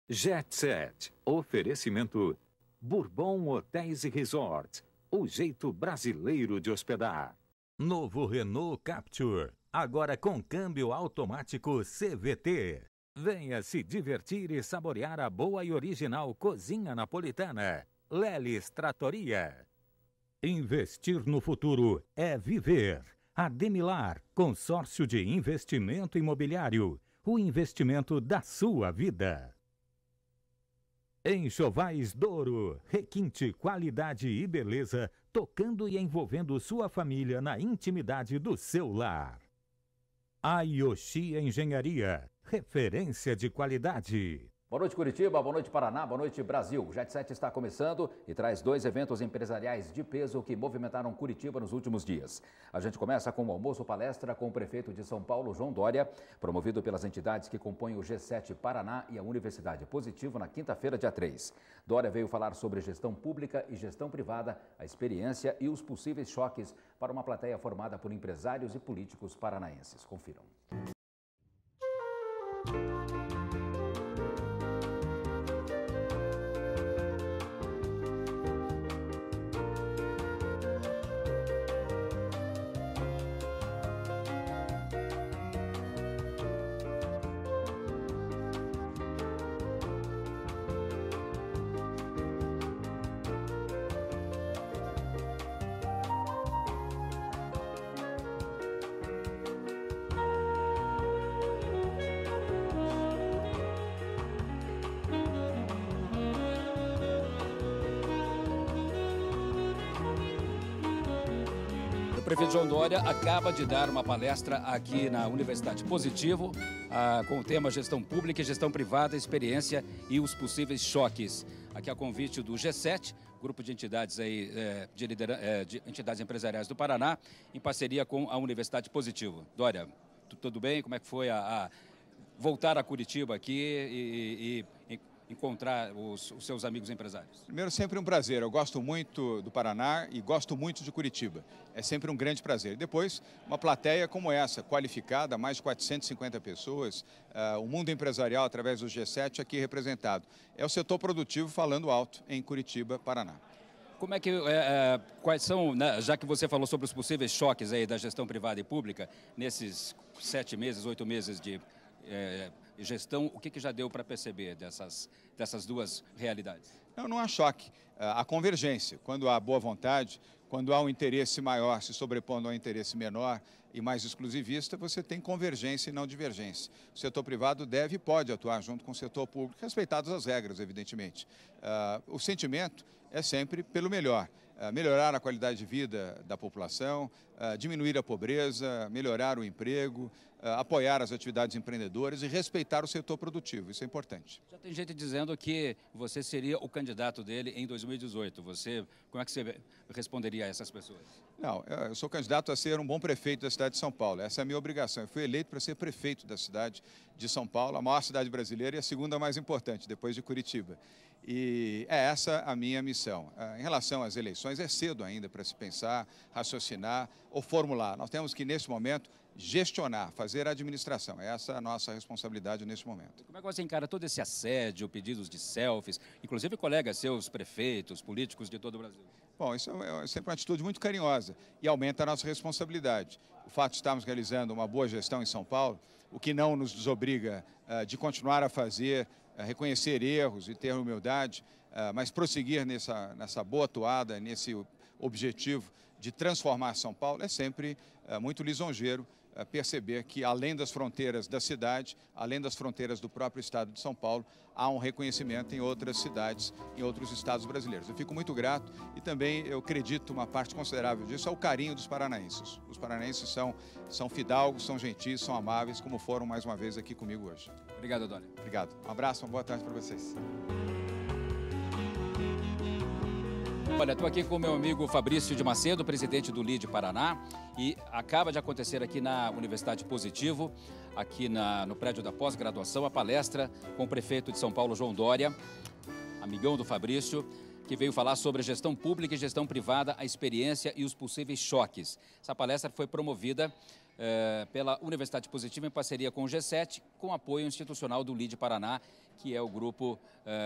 Jet Set. Oferecimento Bourbon Hotéis e Resorts. O jeito brasileiro de hospedar. Novo Renault Captur. Agora com câmbio automático CVT. Venha se divertir e saborear a boa e original cozinha napolitana. Lelis Trattoria. Investir no futuro é viver. Ademilar, consórcio de investimento imobiliário. O investimento da sua vida. Enxovais Douro, requinte, qualidade e beleza, tocando e envolvendo sua família na intimidade do seu lar. Ayoshi Engenharia, referência de qualidade. Boa noite, Curitiba, boa noite, Paraná, boa noite, Brasil. O Jet Set está começando e traz dois eventos empresariais de peso que movimentaram Curitiba nos últimos dias. A gente começa com o almoço-palestra com o prefeito de São Paulo, João Dória, promovido pelas entidades que compõem o G7 Paraná e a Universidade Positivo na quinta-feira, dia 3. Dória veio falar sobre gestão pública e gestão privada, a experiência e os possíveis choques para uma plateia formada por empresários e políticos paranaenses. Confiram. O prefeito João Dória acaba de dar uma palestra aqui na Universidade Positivo, com o tema Gestão Pública e Gestão Privada, Experiência e os Possíveis Choques. Aqui a convite do G7, grupo de entidades, de entidades empresariais do Paraná, em parceria com a Universidade Positivo. Dória, tudo bem? Como é que foi voltar a Curitiba aqui e encontrar os seus amigos empresários? Primeiro, sempre um prazer. Eu gosto muito do Paraná e gosto muito de Curitiba. É sempre um grande prazer. Depois, uma plateia como essa, qualificada, mais de 450 pessoas, o mundo empresarial através do G7 aqui representado. É o setor produtivo falando alto em Curitiba, Paraná. Como é que, quais são, né, já que você falou sobre os possíveis choques aí da gestão privada e pública, nesses 7 meses, 8 meses de gestão, o que já deu para perceber dessas duas realidades? Não há choque, há convergência. Quando há boa vontade, quando há um interesse maior se sobrepondo ao interesse menor e mais exclusivista, você tem convergência e não divergência. O setor privado deve e pode atuar junto com o setor público, respeitadas as regras, evidentemente. O sentimento é sempre pelo melhor. Melhorar a qualidade de vida da população, diminuir a pobreza, melhorar o emprego, apoiar as atividades empreendedoras e respeitar o setor produtivo. Isso é importante. Já tem gente dizendo que você seria o candidato dele em 2018. Como é que você responderia a essas pessoas? Não, eu sou candidato a ser um bom prefeito da cidade de São Paulo. Essa é a minha obrigação. Eu fui eleito para ser prefeito da cidade de São Paulo, a maior cidade brasileira e a segunda mais importante, depois de Curitiba. E é essa a minha missão. Em relação às eleições, é cedo ainda para se pensar, raciocinar ou formular. Nós temos que, nesse momento, gestionar, fazer a administração. Essa é a nossa responsabilidade nesse momento. Como é que você encara todo esse assédio, pedidos de selfies, inclusive colegas seus, prefeitos, políticos de todo o Brasil? Bom, isso é sempre uma atitude muito carinhosa e aumenta a nossa responsabilidade. O fato de estarmos realizando uma boa gestão em São Paulo, o que não nos desobriga de continuar a fazer, reconhecer erros e ter humildade, mas prosseguir nessa boa atuada, nesse objetivo de transformar São Paulo, é sempre muito lisonjeiro perceber que, além das fronteiras da cidade, além das fronteiras do próprio estado de São Paulo, há um reconhecimento em outras cidades, em outros estados brasileiros. Eu fico muito grato e também eu acredito uma parte considerável disso é o carinho dos paranaenses. Os paranaenses são fidalgos, são gentis, são amáveis, como foram mais uma vez aqui comigo hoje. Obrigado, Dória. Obrigado. Um abraço, uma boa tarde para vocês. Olha, estou aqui com o meu amigo Fabrício de Macedo, presidente do LIDE Paraná, e acaba de acontecer aqui na Universidade Positivo, aqui no prédio da pós-graduação, a palestra com o prefeito de São Paulo, João Dória, amigão do Fabrício, que veio falar sobre gestão pública e gestão privada, a experiência e os possíveis choques. Essa palestra foi promovida pela Universidade Positiva em parceria com o G7, com apoio institucional do LIDE Paraná, que é o grupo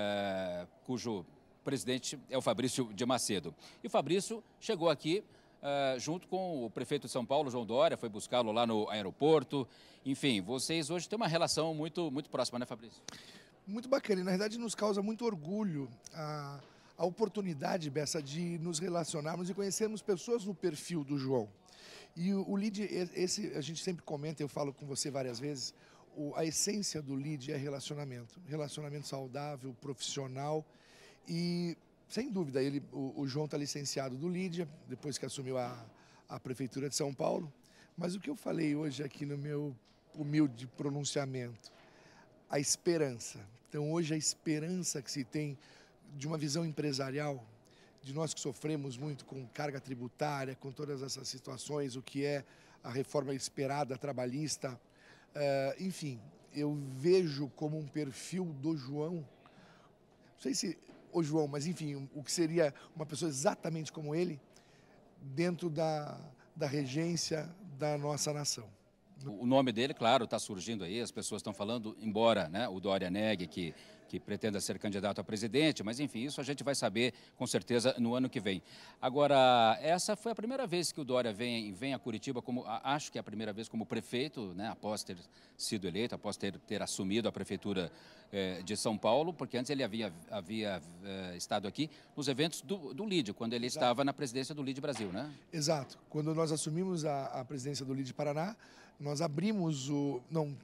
cujo presidente é o Fabrício de Macedo. E o Fabrício chegou aqui junto com o prefeito de São Paulo, João Dória, foi buscá-lo lá no aeroporto. Enfim, vocês hoje têm uma relação muito próxima, né, Fabrício? Muito bacana, e na verdade nos causa muito orgulho a oportunidade, Bessa, de nos relacionarmos e conhecermos pessoas no perfil do João. E o LIDE, esse a gente sempre comenta, eu falo com você várias vezes, a essência do LIDE é relacionamento saudável, profissional e, sem dúvida, o João está licenciado do LIDE, depois que assumiu a Prefeitura de São Paulo, mas o que eu falei hoje aqui no meu humilde pronunciamento, a esperança. Então, hoje, a esperança que se tem de uma visão empresarial, de nós que sofremos muito com carga tributária, com todas essas situações, o que é a reforma esperada trabalhista, enfim, eu vejo como um perfil do João, não sei se o João, mas enfim, o que seria uma pessoa exatamente como ele, dentro da regência da nossa nação. O nome dele, claro, está surgindo aí, as pessoas estão falando, embora, né, o Dória negue que pretenda ser candidato a presidente, mas enfim, isso a gente vai saber com certeza no ano que vem. Agora, essa foi a primeira vez que o Dória vem a Curitiba, acho que é a primeira vez como prefeito, né, após ter sido eleito, após ter assumido a prefeitura de São Paulo, porque antes ele havia estado aqui nos eventos do LIDE, quando ele estava na presidência do LIDE Brasil, né? Exato. Quando nós assumimos a presidência do LIDE Paraná, nós abrimos o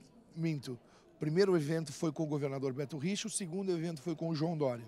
primeiro evento foi com o governador Beto Richa, o segundo evento foi com o João Dória.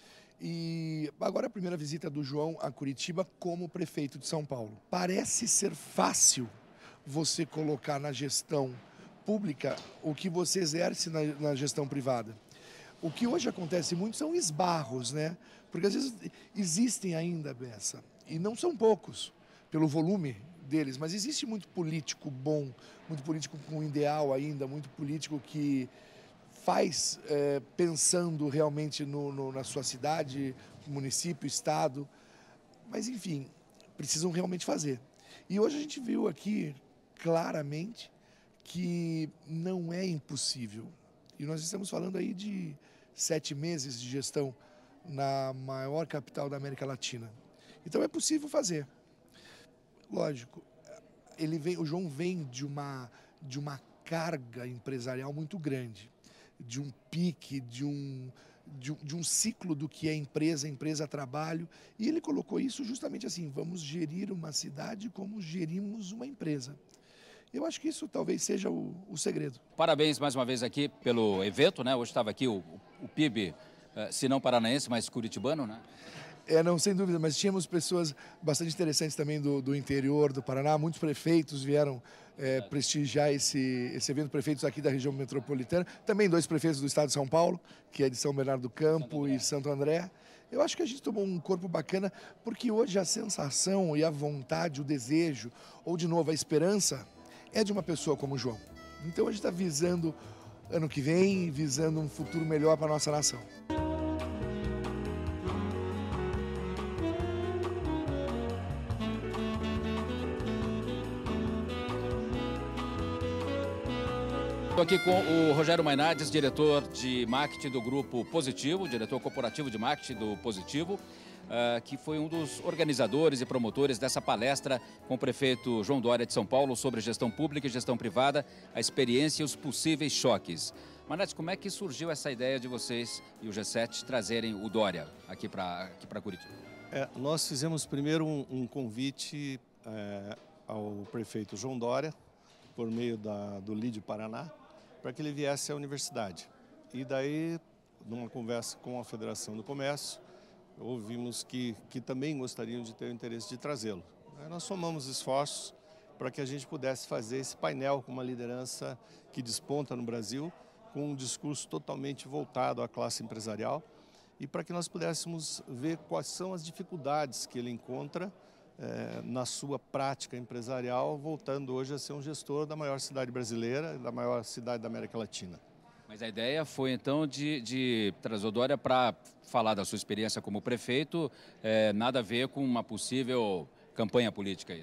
E agora a primeira visita do João a Curitiba como prefeito de São Paulo. Parece ser fácil você colocar na gestão pública o que você exerce na gestão privada. O que hoje acontece muito são esbarros, né? Porque às vezes existem ainda, Bessa, e não são poucos, pelo volume deles, mas existe muito político bom, muito político com ideal ainda, muito político que faz pensando realmente na sua cidade, município, estado, mas enfim, precisam realmente fazer. E hoje a gente viu aqui claramente que não é impossível. E nós estamos falando aí de 7 meses de gestão na maior capital da América Latina. Então é possível fazer. Lógico, o João vem de uma carga empresarial muito grande, de um pique, de um ciclo do que é empresa, trabalho, e ele colocou isso justamente assim, vamos gerir uma cidade como gerimos uma empresa. Eu acho que isso talvez seja o segredo. Parabéns mais uma vez aqui pelo evento, né? Hoje estava aqui o PIB, se não paranaense, mas curitibano, né? Não, sem dúvida, mas tínhamos pessoas bastante interessantes também do interior do Paraná, muitos prefeitos vieram prestigiar esse evento, prefeitos aqui da região metropolitana, também 2 prefeitos do estado de São Paulo, que é de São Bernardo do Campo e Santo André. Eu acho que a gente tomou um corpo bacana, porque hoje a sensação e a vontade, o desejo, ou de novo a esperança, é de uma pessoa como o João. Então a gente está visando ano que vem, visando um futuro melhor para a nossa nação. Estou aqui com o Rogério Mainardes, diretor de marketing do Grupo Positivo, diretor corporativo de marketing do Positivo, que foi um dos organizadores e promotores dessa palestra com o prefeito João Dória de São Paulo sobre gestão pública e gestão privada, a experiência e os possíveis choques. Mainardes, como é que surgiu essa ideia de vocês e o G7 trazerem o Dória aqui para Curitiba? Nós fizemos primeiro um convite ao prefeito João Dória, por meio do LIDE Paraná, para que ele viesse à universidade. E daí, numa conversa com a Federação do Comércio, ouvimos que também gostariam de ter o interesse de trazê-lo. Aí nós somamos esforços para que a gente pudesse fazer esse painel com uma liderança que desponta no Brasil, com um discurso totalmente voltado à classe empresarial, e para que nós pudéssemos ver quais são as dificuldades que ele encontra na sua prática empresarial, voltando hoje a ser um gestor da maior cidade brasileira, da maior cidade da América Latina. Mas a ideia foi então de trazer o Dória para falar da sua experiência como prefeito, nada a ver com uma possível campanha política aí, não?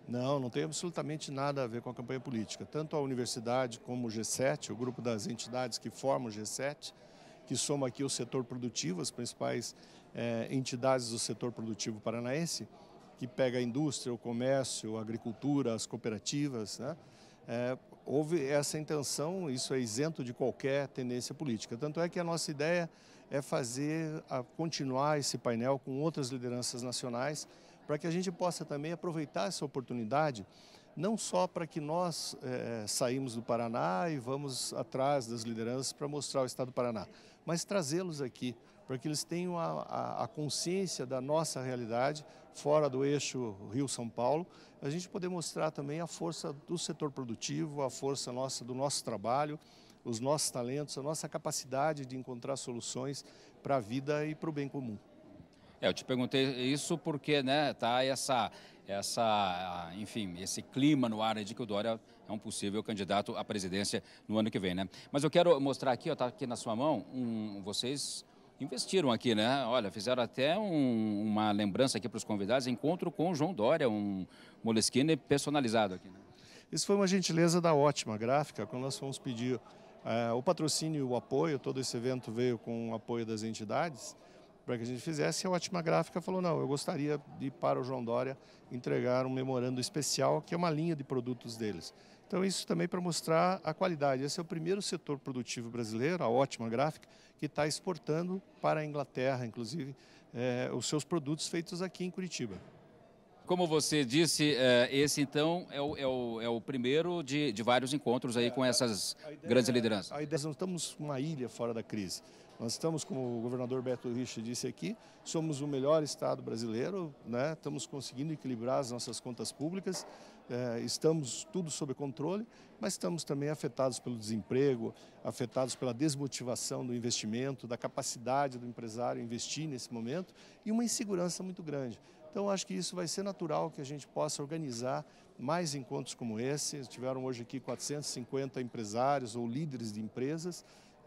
Não, não tem absolutamente nada a ver com a campanha política. Tanto a universidade como o G7, o grupo das entidades que formam o G7, que soma aqui o setor produtivo, as principais entidades do setor produtivo paranaense, que pega a indústria, o comércio, a agricultura, as cooperativas, né? Houve essa intenção, isso é isento de qualquer tendência política. Tanto é que a nossa ideia é continuar esse painel com outras lideranças nacionais, para que a gente possa também aproveitar essa oportunidade, não só para que nós saímos do Paraná e vamos atrás das lideranças para mostrar o estado do Paraná, mas trazê-los aqui, para que eles tenham a consciência da nossa realidade, fora do eixo Rio-São Paulo, a gente poder mostrar também a força do setor produtivo, a força do nosso trabalho, os nossos talentos, a nossa capacidade de encontrar soluções para a vida e para o bem comum. Eu te perguntei isso porque, né, tá enfim, esse clima no ar de que o Dória é um possível candidato à presidência no ano que vem, né? Mas eu quero mostrar aqui, ó, tá aqui na sua mão, vocês investiram aqui, né? Olha, fizeram até uma lembrança aqui para os convidados, encontro com o João Dória, um Moleskine personalizado aqui, né? Isso foi uma gentileza da Ótima Gráfica, quando nós fomos pedir o patrocínio e o apoio. Todo esse evento veio com o apoio das entidades, para que a gente fizesse. A Ótima Gráfica falou, não, eu gostaria de, para o João Dória, entregar um memorando especial, que é uma linha de produtos deles. Então, isso também para mostrar a qualidade. Esse é o primeiro setor produtivo brasileiro, a Ótima Gráfica, que está exportando para a Inglaterra, inclusive, os seus produtos feitos aqui em Curitiba. Como você disse, esse então é o primeiro de vários encontros aí com essas grandes lideranças. A ideia, nós não estamos uma ilha fora da crise. Nós estamos, como o governador Beto Richa disse aqui, somos o melhor estado brasileiro, né? Estamos conseguindo equilibrar as nossas contas públicas, estamos tudo sob controle, mas estamos também afetados pelo desemprego, afetados pela desmotivação do investimento, da capacidade do empresário investir nesse momento e uma insegurança muito grande. Então, acho que isso vai ser natural que a gente possa organizar mais encontros como esse. Tiveram hoje aqui 450 empresários ou líderes de empresas.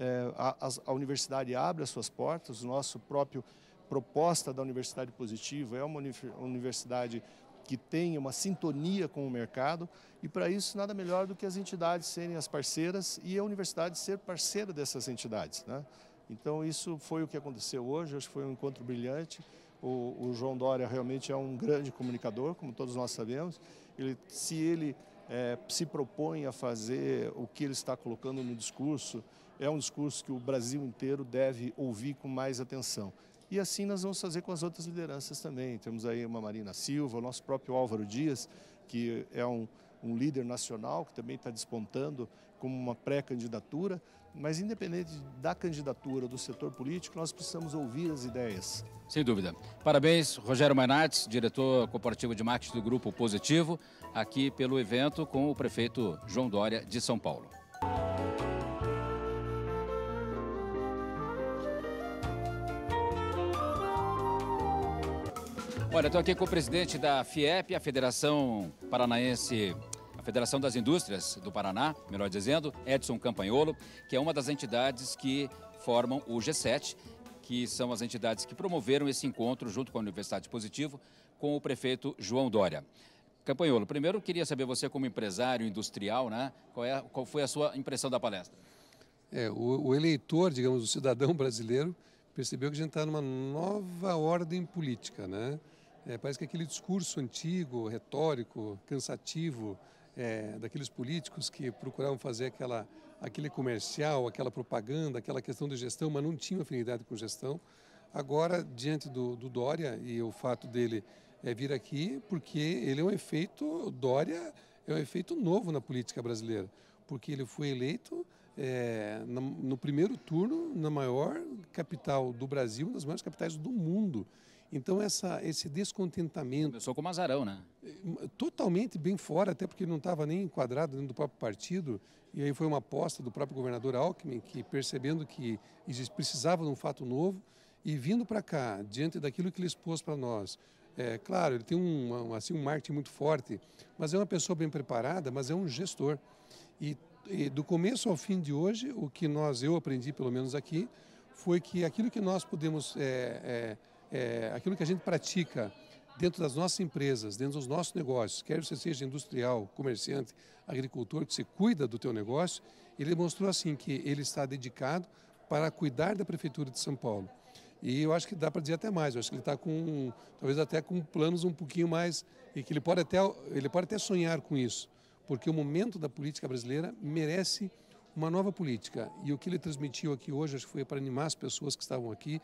A universidade abre as suas portas, o nosso próprio proposta da Universidade Positivo é uma universidade que tenha uma sintonia com o mercado, e para isso nada melhor do que as entidades serem as parceiras e a universidade ser parceira dessas entidades, né? Então isso foi o que aconteceu hoje, acho que foi um encontro brilhante. O João Dória realmente é um grande comunicador, como todos nós sabemos. Se ele se propõe a fazer o que ele está colocando no discurso, é um discurso que o Brasil inteiro deve ouvir com mais atenção. E assim nós vamos fazer com as outras lideranças também. Temos aí uma Marina Silva, o nosso próprio Álvaro Dias, que é um líder nacional, que também está despontando como uma pré-candidatura. Mas independente da candidatura do setor político, nós precisamos ouvir as ideias. Sem dúvida. Parabéns, Rogério Mainardi, diretor corporativo de marketing do Grupo Positivo, aqui pelo evento com o prefeito João Dória de São Paulo. Olha, estou aqui com o presidente da FIEP, a Federação Paranaense, a Federação das Indústrias do Paraná, melhor dizendo, Edson Campanholo, que é uma das entidades que formam o G7, que são as entidades que promoveram esse encontro junto com a Universidade Positivo, com o prefeito João Dória. Campanholo, primeiro eu queria saber, você como empresário industrial, né, qual foi a sua impressão da palestra? O eleitor, digamos, o cidadão brasileiro, percebeu que a gente está numa nova ordem política, né? Parece que aquele discurso antigo, retórico, cansativo, daqueles políticos que procuravam fazer aquele comercial, aquela propaganda, aquela questão de gestão, mas não tinham afinidade com gestão. Agora, diante do Dória e o fato dele vir aqui, porque ele é um efeito, Dória é um efeito novo na política brasileira, porque ele foi eleito no primeiro turno na maior capital do Brasil, uma das maiores capitais do mundo. Então, esse descontentamento... Começou com o Mazarão, né? Totalmente bem fora, até porque não estava nem enquadrado dentro do próprio partido. E aí foi uma aposta do próprio governador Alckmin, que percebendo que precisava de um fato novo, e vindo para cá, diante daquilo que ele expôs para nós. Claro, ele tem um marketing muito forte, mas é uma pessoa bem preparada, mas é um gestor. E do começo ao fim de hoje, o que eu aprendi, pelo menos aqui, foi que aquilo que nós podemos... aquilo que a gente pratica dentro das nossas empresas, dentro dos nossos negócios, quer você seja industrial, comerciante, agricultor, que você cuida do teu negócio, ele demonstrou assim que ele está dedicado para cuidar da Prefeitura de São Paulo. E eu acho que dá para dizer até mais, eu acho que ele está com, talvez até com planos um pouquinho mais, e que ele pode até sonhar com isso, porque o momento da política brasileira merece uma nova política. E o que ele transmitiu aqui hoje, acho que foi para animar as pessoas que estavam aqui,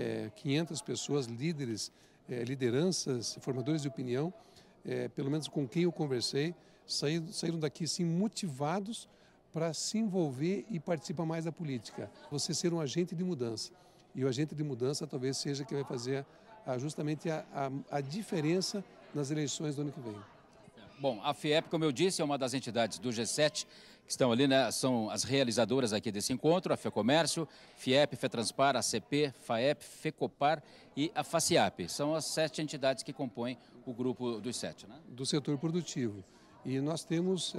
500 pessoas, líderes, lideranças, formadores de opinião, pelo menos com quem eu conversei, saíram daqui sim motivados para se envolver e participar mais da política. Você ser um agente de mudança. E o agente de mudança talvez seja que vai fazer justamente a diferença nas eleições do ano que vem. Bom, a FIEP, como eu disse, é uma das entidades do G7 que estão ali, né? São as realizadoras aqui desse encontro, a FEComércio, FIEP, FETranspar, ACP, FAEP, FECOPAR e a FACIAP. São as 7 entidades que compõem o grupo dos 7, né? Do setor produtivo. E nós temos,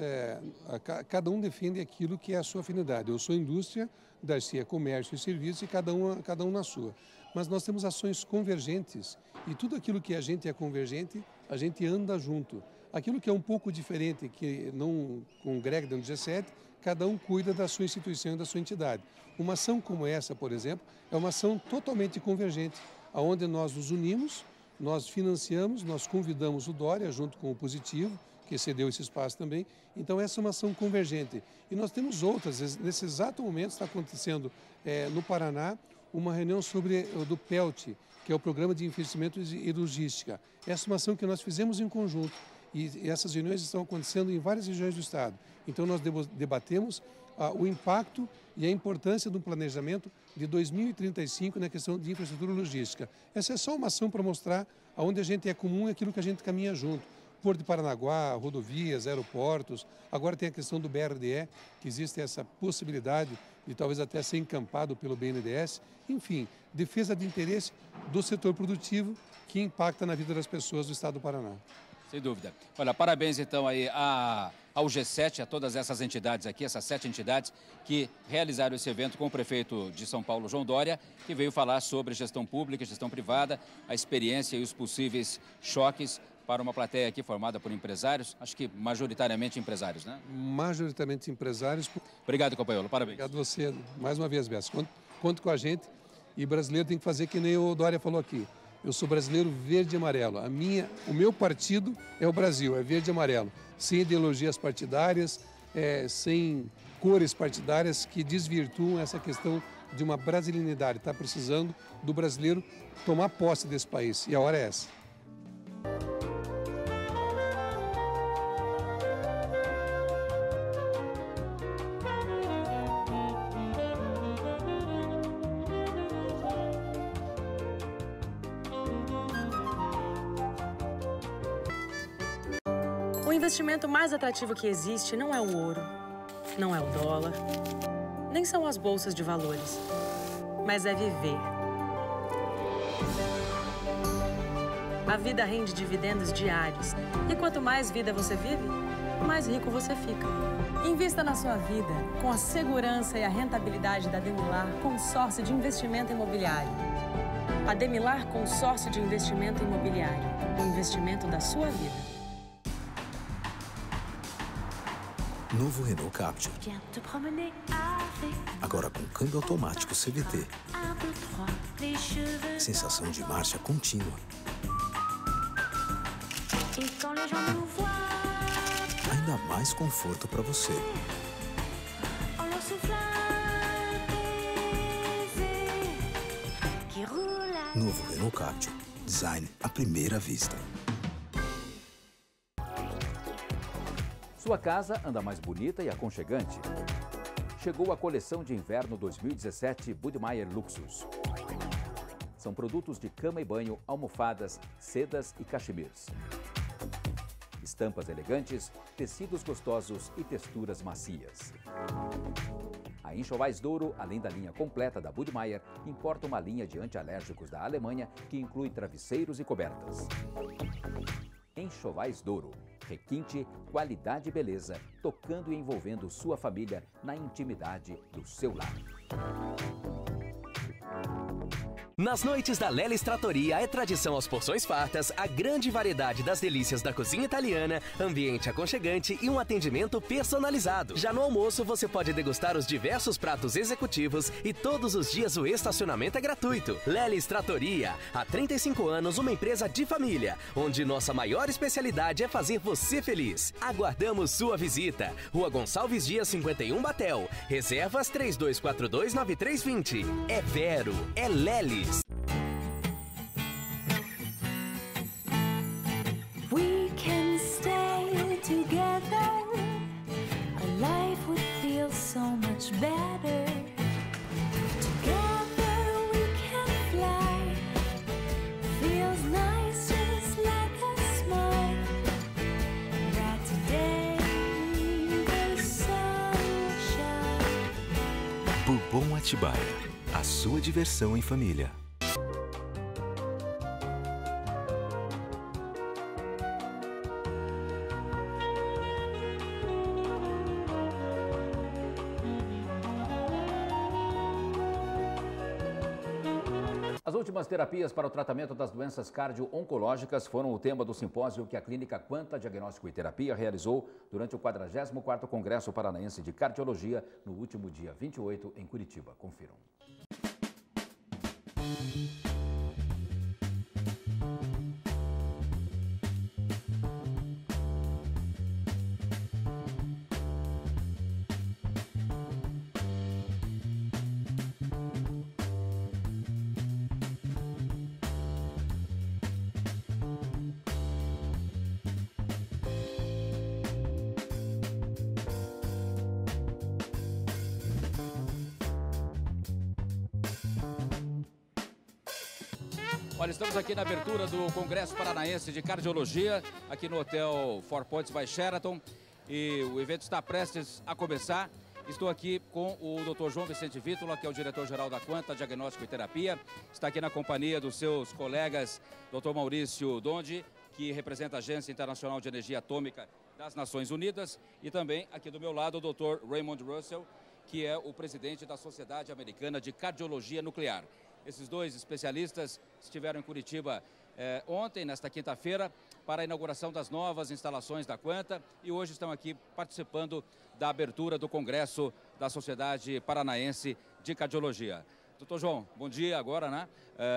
cada um defende aquilo que é a sua afinidade. Eu sou indústria, Darcy é comércio e serviço e cada um na sua. Mas nós temos ações convergentes e tudo aquilo que a gente é convergente, a gente anda junto. Aquilo que é um pouco diferente, que não congrega dentro do G7, cada um cuida da sua instituição e da sua entidade. Uma ação como essa, por exemplo, é uma ação totalmente convergente, onde nós nos unimos, nós financiamos, nós convidamos o Dória junto com o Positivo, que cedeu esse espaço também. Então essa é uma ação convergente. E nós temos outras, nesse exato momento está acontecendo no Paraná uma reunião sobre o do PELT, que é o Programa de Investimento e Logística. Essa é uma ação que nós fizemos em conjunto e essas reuniões estão acontecendo em várias regiões do estado. Então nós debatemos o impacto e a importância do planejamento de 2035 na questão de infraestrutura logística. Essa é só uma ação para mostrar aonde a gente é comum e aquilo que a gente caminha junto. Porto de Paranaguá, rodovias, aeroportos, agora tem a questão do BRDE, que existe essa possibilidade de talvez até ser encampado pelo BNDES. Enfim, defesa de interesse do setor produtivo que impacta na vida das pessoas do estado do Paraná. Sem dúvida. Olha, parabéns então aí ao G7, a todas essas entidades aqui, essas 7 entidades que realizaram esse evento com o prefeito de São Paulo, João Dória, que veio falar sobre gestão pública, gestão privada, a experiência e os possíveis choques para uma plateia aqui formada por empresários, acho que majoritariamente empresários, né? Majoritariamente empresários. Obrigado, companheiro. Parabéns. Obrigado a você, mais uma vez, Bessa. Conto com a gente e brasileiro tem que fazer que nem o Dória falou aqui. Eu sou brasileiro verde e amarelo. O meu partido é o Brasil, é verde e amarelo. Sem ideologias partidárias, sem cores partidárias que desvirtuam essa questão de uma brasilinidade. Está precisando do brasileiro tomar posse desse país e a hora é essa. O investimento mais atrativo que existe não é o ouro, não é o dólar, nem são as bolsas de valores, mas é viver. A vida rende dividendos diários e quanto mais vida você vive, mais rico você fica. Invista na sua vida com a segurança e a rentabilidade da Demilar Consórcio de Investimento Imobiliário. A Demilar Consórcio de Investimento Imobiliário, o investimento da sua vida. Novo Renault Captur. Agora com câmbio automático CVT. Sensação de marcha contínua. Ainda mais conforto para você. Novo Renault Captur. Design à primeira vista. Sua casa anda mais bonita e aconchegante. Chegou a coleção de inverno 2017 Budmeier Luxus. São produtos de cama e banho, almofadas, sedas e cachemirs. Estampas elegantes, tecidos gostosos e texturas macias. A Enxovais Douro, além da linha completa da Budmeier, importa uma linha de antialérgicos da Alemanha que inclui travesseiros e cobertas. Enxovais Douro. Requinte, qualidade e beleza, tocando e envolvendo sua família na intimidade do seu lar. Nas noites da Lelis Trattoria é tradição às porções fartas, a grande variedade das delícias da cozinha italiana, ambiente aconchegante e um atendimento personalizado. Já no almoço você pode degustar os diversos pratos executivos e todos os dias o estacionamento é gratuito. Lelis Trattoria, há 35 anos uma empresa de família, onde nossa maior especialidade é fazer você feliz. Aguardamos sua visita. Rua Gonçalves Dias 51 Batel. Reservas 3242-9320. É Vero, é Lelis. We can stay together. Our life would feel so much better. Together we can fly. Feels nice just like a smile. That today the sun shines. Bourbon Atibaia, a sua diversão em família. As últimas terapias para o tratamento das doenças cardio-oncológicas foram o tema do simpósio que a Clínica Quanta Diagnóstico e Terapia realizou durante o 44º Congresso Paranaense de Cardiologia no último dia 28 em Curitiba. Confiram. Olha, estamos aqui na abertura do Congresso Paranaense de Cardiologia, aqui no Hotel Four Points by Sheraton. E o evento está prestes a começar. Estou aqui com o Dr. João Vicente Vítola, que é o diretor-geral da Quanta Diagnóstico e Terapia. Está aqui na companhia dos seus colegas, Dr. Maurício Dondi, que representa a Agência Internacional de Energia Atômica das Nações Unidas. E também, aqui do meu lado, o Dr. Raymond Russell, que é o presidente da Sociedade Americana de Cardiologia Nuclear. Esses dois especialistas estiveram em Curitiba ontem, nesta quinta-feira, para a inauguração das novas instalações da Quanta e hoje estão aqui participando da abertura do Congresso da Sociedade Paranaense de Cardiologia. Doutor João, bom dia agora, né?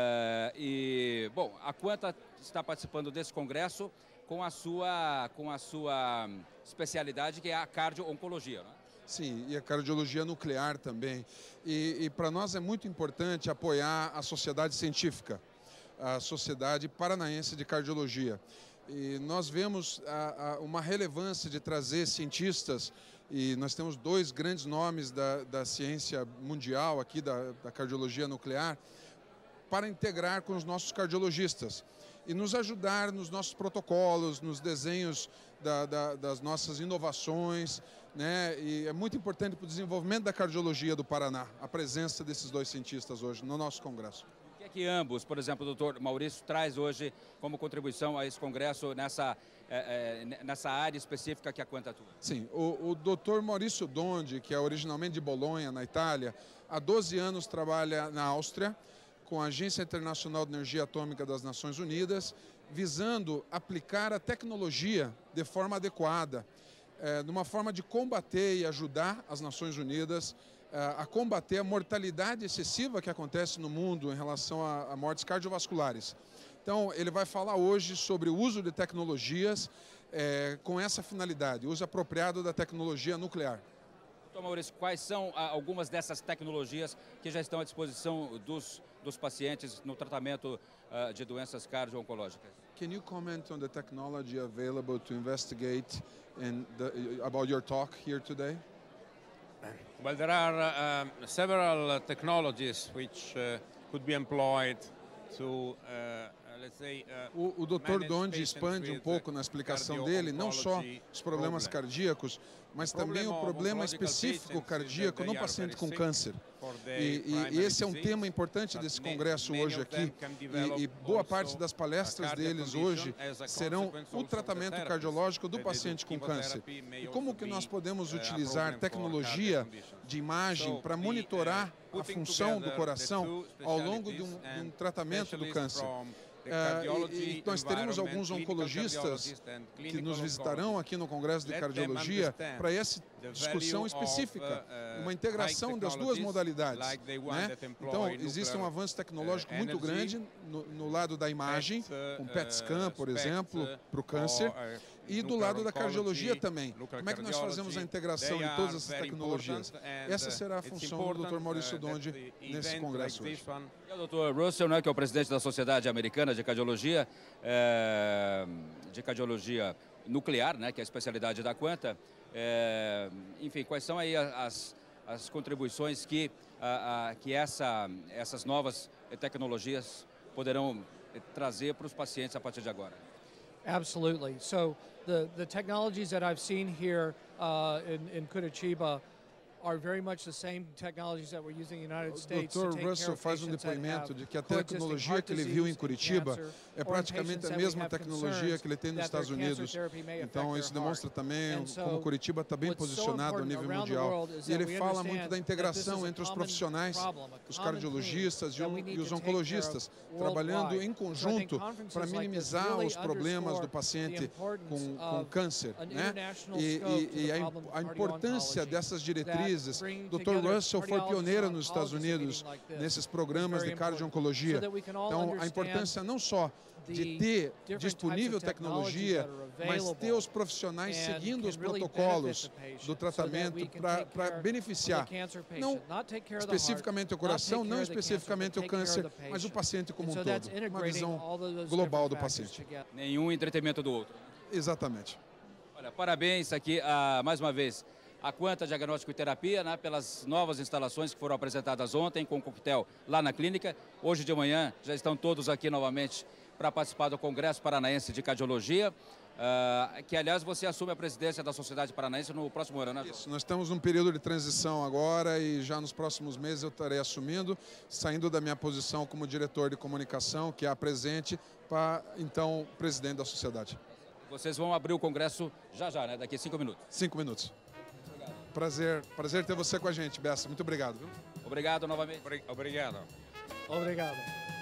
Bom, a Quanta está participando desse congresso com a sua especialidade, que é a cardio-oncologia, né? Sim, e a cardiologia nuclear também. E para nós é muito importante apoiar a sociedade científica, a Sociedade Paranaense de Cardiologia. E nós vemos uma relevância de trazer cientistas, e nós temos dois grandes nomes da ciência mundial aqui, da cardiologia nuclear, para integrar com os nossos cardiologistas e nos ajudar nos nossos protocolos, nos desenhos das nossas inovações, né? E é muito importante para o desenvolvimento da cardiologia do Paraná, a presença desses dois cientistas hoje no nosso congresso. O que é que ambos, por exemplo, o doutor Maurício, traz hoje como contribuição a esse congresso nessa área específica que a Quanta atua? Sim, o doutor Maurício Dondi, que é originalmente de Bolonha, na Itália, há 12 anos trabalha na Áustria, com a Agência Internacional de Energia Atômica das Nações Unidas, visando aplicar a tecnologia de forma adequada, numa forma de combater e ajudar as Nações Unidas a combater a mortalidade excessiva que acontece no mundo em relação a mortes cardiovasculares. Então, ele vai falar hoje sobre o uso de tecnologias com essa finalidade, uso apropriado da tecnologia nuclear. Doutor Maurício, quais são algumas dessas tecnologias que já estão à disposição dos pacientes no tratamento de doenças cardio-oncológicas? Can you comment on the technology available to investigate about your talk here today? Well, there are several technologies which could be employed to O Dr. Dondi expande um pouco na explicação dele, não só os problemas cardíacos, mas também o problema específico cardíaco no paciente com câncer. E esse é um tema importante desse congresso hoje aqui, e boa parte das palestras deles hoje serão o tratamento cardiológico do paciente com câncer. E como que nós podemos utilizar tecnologia de imagem para monitorar a função do coração ao longo de um tratamento do câncer. E nós teremos alguns oncologistas que nos visitarão aqui no Congresso de Cardiologia para essa discussão específica, uma integração das duas modalidades. Né? Então, existe um avanço tecnológico muito grande no lado da imagem, com PET scan, por exemplo, para o câncer, e do lado da cardiologia também. Como é que nós fazemos a integração de todas essas tecnologias? Essa será a função do Dr. Maurício Dondi nesse congresso hoje. E o Dr. Russell, né, que é o presidente da Sociedade Americana de Cardiologia Nuclear, né, que é a especialidade da Quanta. Enfim, quais são aí as contribuições que essas novas tecnologias poderão trazer para os pacientes a partir de agora? Absolutely. So the technologies that I've seen here in Curitiba are very much the same technologies that we're using in the United States. O Dr. Russell faz um depoimento de que a tecnologia que ele viu em Curitiba é praticamente a mesma tecnologia que ele tem nos Estados Unidos. Então isso demonstra também como Curitiba está bem posicionado a nível mundial. E ele fala muito da integração entre os profissionais, os cardiologistas e os oncologistas, trabalhando em conjunto para minimizar os problemas do paciente com câncer, né? E a importância dessas diretrizes. Dr. Russell foi pioneiro nos Estados Unidos nesses programas de cardio-oncologia. Então, a importância não só de ter disponível tecnologia, mas ter os profissionais seguindo os protocolos do tratamento para beneficiar, não especificamente o coração, não especificamente o câncer, mas o paciente como um todo. Uma visão global do paciente. Nenhum entretenimento do outro. Exatamente. Olha, parabéns aqui, mais uma vez, a Quanta Diagnóstico e Terapia, né, pelas novas instalações que foram apresentadas ontem com o coquetel lá na clínica. Hoje de manhã já estão todos aqui novamente para participar do Congresso Paranaense de Cardiologia, que, aliás, você assume a presidência da Sociedade Paranaense no próximo ano, né, João? Isso, nós estamos num período de transição agora e já nos próximos meses eu estarei assumindo, saindo da minha posição como diretor de comunicação, que é a presente, para, então, presidente da sociedade. Vocês vão abrir o Congresso já, né, daqui a 5 minutos. 5 minutos. Prazer ter você com a gente, Bessa. Muito obrigado. Viu? Obrigado novamente. Obrigado. Obrigado.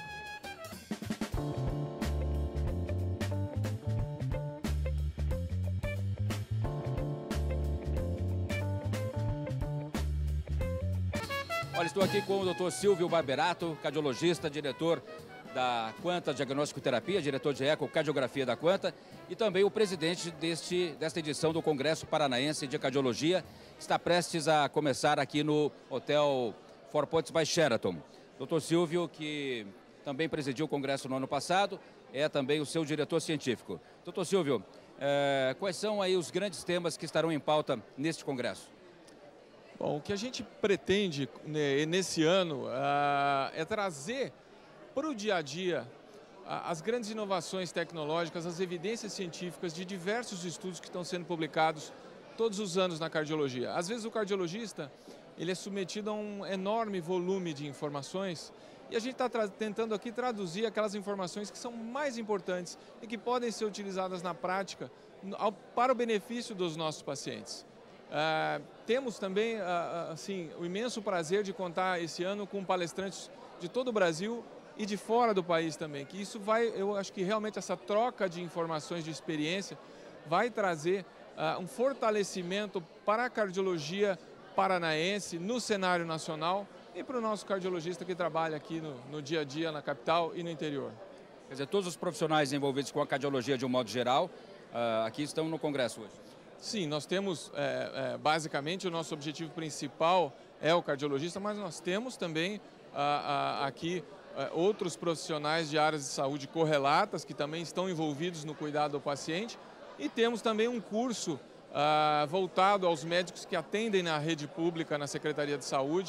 Olha, estou aqui com o Dr. Silvio Barberato, cardiologista, diretor da Quanta Diagnóstico e Terapia, diretor de ecocardiografia da Quanta, e também o presidente desta edição do Congresso Paranaense de Cardiologia, que está prestes a começar aqui no Hotel Four Points by Sheraton. Dr. Silvio, que também presidiu o Congresso no ano passado, é também o seu diretor científico. Dr. Silvio, quais são aí os grandes temas que estarão em pauta neste Congresso? Bom, o que a gente pretende nesse ano é trazer para o dia a dia as grandes inovações tecnológicas, as evidências científicas de diversos estudos que estão sendo publicados todos os anos na cardiologia. Às vezes o cardiologista ele é submetido a um enorme volume de informações e a gente está tentando aqui traduzir aquelas informações que são mais importantes e que podem ser utilizadas na prática para o benefício dos nossos pacientes. Temos também assim, o imenso prazer de contar esse ano com palestrantes de todo o Brasil e de fora do país também, que isso vai, eu acho que realmente essa troca de informações, de experiência, vai trazer um fortalecimento para a cardiologia paranaense no cenário nacional e para o nosso cardiologista que trabalha aqui no dia a dia, na capital e no interior. Quer dizer, todos os profissionais envolvidos com a cardiologia de um modo geral, aqui estão no Congresso hoje. Sim, nós temos, basicamente, o nosso objetivo principal é o cardiologista, mas nós temos também aqui outros profissionais de áreas de saúde correlatas que também estão envolvidos no cuidado do paciente e temos também um curso voltado aos médicos que atendem na rede pública, na Secretaria de Saúde,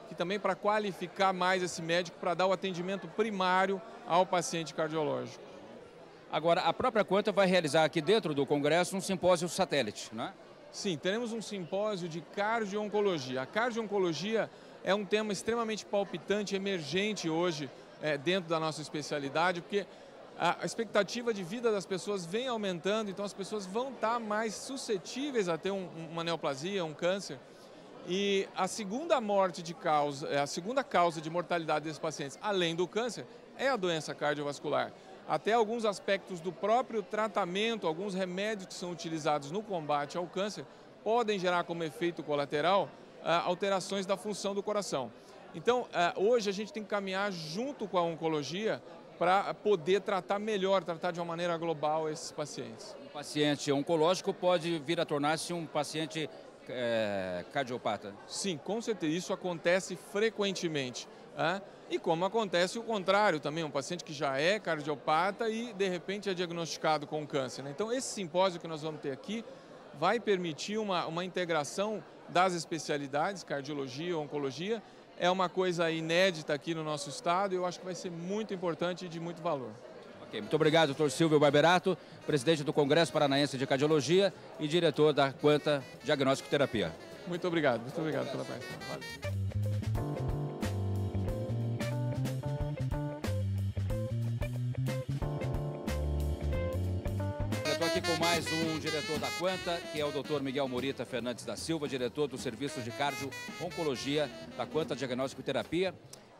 que também para qualificar mais esse médico para dar o atendimento primário ao paciente cardiológico. Agora, a própria Quanta vai realizar aqui dentro do Congresso um simpósio satélite, não é? Sim, teremos um simpósio de cardio-oncologia. A cardio-oncologia é um tema extremamente palpitante, emergente hoje dentro da nossa especialidade, porque a expectativa de vida das pessoas vem aumentando, então as pessoas vão estar mais suscetíveis a ter uma neoplasia, um câncer. E a segunda causa de mortalidade desses pacientes, além do câncer, é a doença cardiovascular. Até alguns aspectos do próprio tratamento, alguns remédios que são utilizados no combate ao câncer, podem gerar como efeito colateral alterações da função do coração. Então, hoje a gente tem que caminhar junto com a oncologia para poder tratar melhor, tratar de uma maneira global esses pacientes. Um paciente oncológico pode vir a tornar-se um paciente cardiopata? Sim, com certeza. Isso acontece frequentemente. E como acontece o contrário também, um paciente que já é cardiopata e de repente é diagnosticado com câncer, né? Então esse simpósio que nós vamos ter aqui vai permitir uma integração das especialidades, cardiologia, oncologia. É uma coisa inédita aqui no nosso estado e eu acho que vai ser muito importante e de muito valor. Ok, muito obrigado, doutor Silvio Barberato, presidente do Congresso Paranaense de Cardiologia e diretor da Quanta Diagnóstico e Terapia. Muito obrigado pela participação. Valeu. Estou aqui com mais um diretor da Quanta, que é o Dr. Miguel Morita Fernandes da Silva, diretor do Serviço de Cardio-Oncologia da Quanta Diagnóstico e Terapia,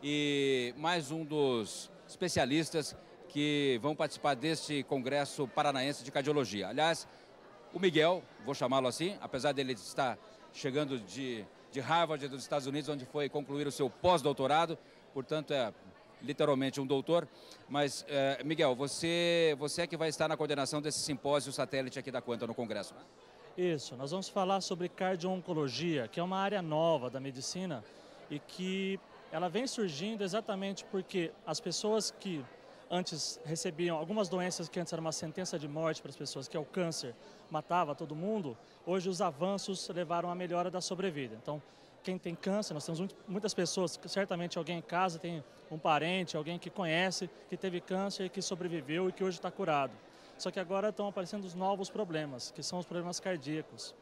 e mais um dos especialistas que vão participar deste Congresso Paranaense de Cardiologia. Aliás, o Miguel, vou chamá-lo assim, apesar dele estar chegando de Harvard, dos Estados Unidos, onde foi concluir o seu pós-doutorado, portanto é literalmente um doutor, mas Miguel, você é que vai estar na coordenação desse simpósio satélite aqui da Quanta no Congresso, né? Isso, nós vamos falar sobre cardio-oncologia, que é uma área nova da medicina e que ela vem surgindo exatamente porque as pessoas que antes recebiam algumas doenças que antes era uma sentença de morte para as pessoas, que é o câncer, matava todo mundo, hoje os avanços levaram à melhora da sobrevida. Então, quem tem câncer, nós temos muitas pessoas, certamente alguém em casa tem um parente, alguém que conhece, que teve câncer, que sobreviveu e que hoje está curado. Só que agora estão aparecendo os novos problemas, que são os problemas cardíacos.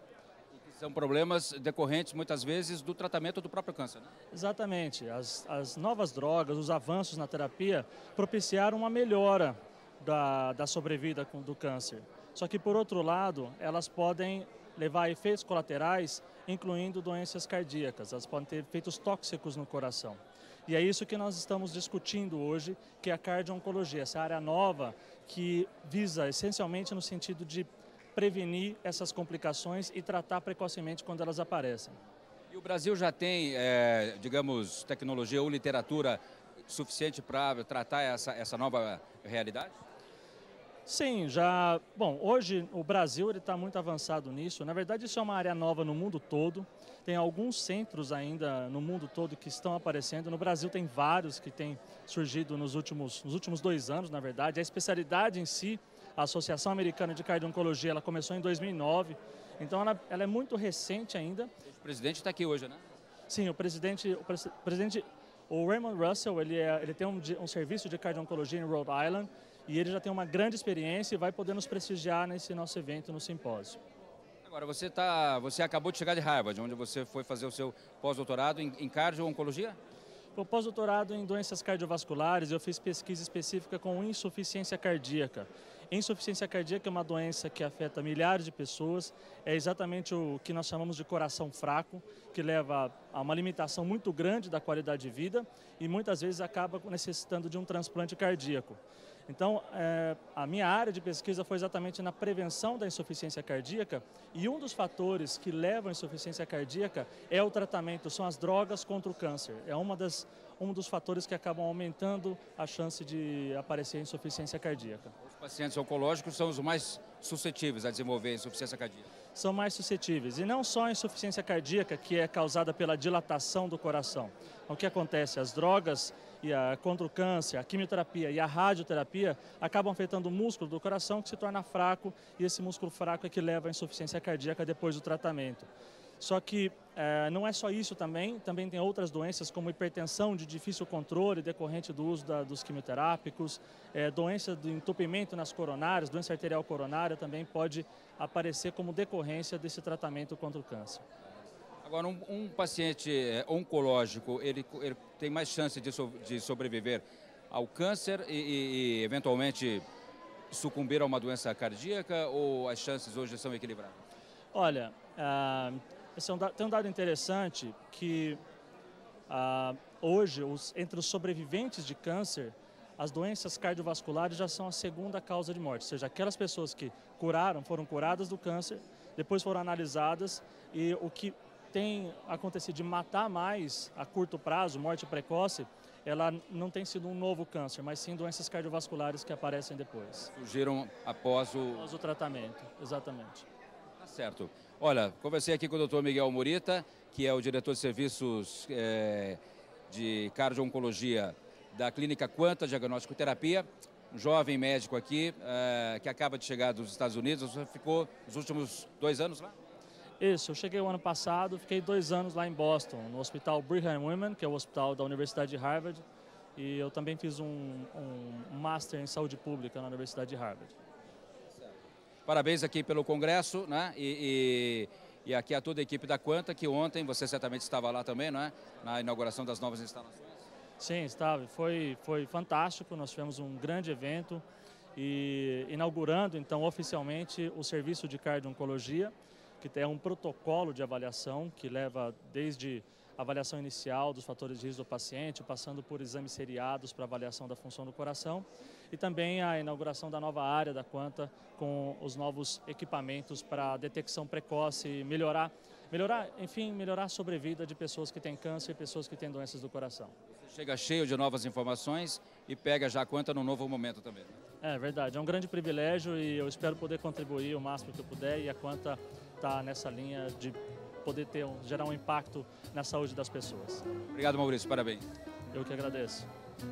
São problemas decorrentes, muitas vezes, do tratamento do próprio câncer, né? Exatamente. As novas drogas, os avanços na terapia propiciaram uma melhora da sobrevida do câncer. Só que, por outro lado, elas podem levar a efeitos colaterais, incluindo doenças cardíacas. Elas podem ter efeitos tóxicos no coração. E é isso que nós estamos discutindo hoje, que é a cardio-oncologia, essa área nova que visa essencialmente no sentido de prevenir essas complicações e tratar precocemente quando elas aparecem. E o Brasil já tem, digamos, tecnologia ou literatura suficiente para tratar essa nova realidade? Sim, já. Bom, hoje o Brasil está muito avançado nisso. Na verdade, isso é uma área nova no mundo todo. Tem alguns centros ainda no mundo todo que estão aparecendo. No Brasil tem vários que têm surgido nos últimos 2 anos, na verdade. A especialidade em si, a Associação Americana de Cardio-Oncologia, ela começou em 2009. Então ela é muito recente ainda. O presidente está aqui hoje, né? Sim, o Raymond Russell, ele tem um serviço de cardio-oncologia em Rhode Island. E ele já tem uma grande experiência e vai poder nos prestigiar nesse nosso evento, no simpósio. Agora, você acabou de chegar de Harvard, onde você foi fazer o seu pós-doutorado em cardio-oncologia? O pós-doutorado em doenças cardiovasculares, eu fiz pesquisa específica com insuficiência cardíaca. Insuficiência cardíaca é uma doença que afeta milhares de pessoas, é exatamente o que nós chamamos de coração fraco, que leva a uma limitação muito grande da qualidade de vida e muitas vezes acaba necessitando de um transplante cardíaco. Então, a minha área de pesquisa foi exatamente na prevenção da insuficiência cardíaca e um dos fatores que levam à insuficiência cardíaca é o tratamento, são as drogas contra o câncer. É um dos fatores que acabam aumentando a chance de aparecer insuficiência cardíaca. Os pacientes oncológicos são os mais suscetíveis a desenvolver insuficiência cardíaca? São mais suscetíveis. E não só a insuficiência cardíaca, que é causada pela dilatação do coração. O que acontece? As drogas contra o câncer, a quimioterapia e a radioterapia acabam afetando o músculo do coração, que se torna fraco, e esse músculo fraco é que leva à insuficiência cardíaca depois do tratamento. Só que não é só isso também tem outras doenças como hipertensão de difícil controle decorrente do uso dos quimioterápicos, doença do entupimento nas coronárias, doença arterial coronária também pode aparecer como decorrência desse tratamento contra o câncer. Agora, um paciente oncológico, ele tem mais chance de sobreviver ao câncer e eventualmente sucumbir a uma doença cardíaca, ou as chances hoje são equilibradas? Olha, tem um dado interessante que hoje, entre os sobreviventes de câncer, as doenças cardiovasculares já são a segunda causa de morte. Ou seja, aquelas pessoas que foram curadas do câncer, depois foram analisadas e o que tem acontecido de matar mais a curto prazo, morte precoce, ela não tem sido um novo câncer, mas sim doenças cardiovasculares que aparecem depois. Surgiram após o tratamento, exatamente. Tá certo. Olha, conversei aqui com o Dr. Miguel Murita, que é o diretor de serviços de cardio-oncologia da Clínica Quanta Diagnóstico e Terapia, um jovem médico aqui que acaba de chegar dos Estados Unidos. Você ficou os últimos 2 anos lá? Isso, eu cheguei o ano passado, fiquei 2 anos lá em Boston, no Hospital Brigham Women, que é o hospital da Universidade de Harvard, e eu também fiz um Master em Saúde Pública na Universidade de Harvard. Parabéns aqui pelo congresso, né? E aqui a toda a equipe da Quanta, que ontem você certamente estava lá também, não é? Na inauguração das novas instalações. Sim, estava. Foi fantástico, nós tivemos um grande evento e inaugurando então oficialmente o serviço de cardio-oncologia, que é um protocolo de avaliação que leva desde a avaliação inicial dos fatores de risco do paciente, passando por exames seriados para avaliação da função do coração e também a inauguração da nova área da Quanta com os novos equipamentos para detecção precoce e melhorar a sobrevida de pessoas que têm câncer e pessoas que têm doenças do coração. Você chega cheio de novas informações e pega já a Quanta num novo momento também, né? É verdade, é um grande privilégio e eu espero poder contribuir o máximo que eu puder, e a Quanta está nessa linha de poder gerar um impacto na saúde das pessoas. Obrigado, Maurício. Parabéns. Eu que agradeço.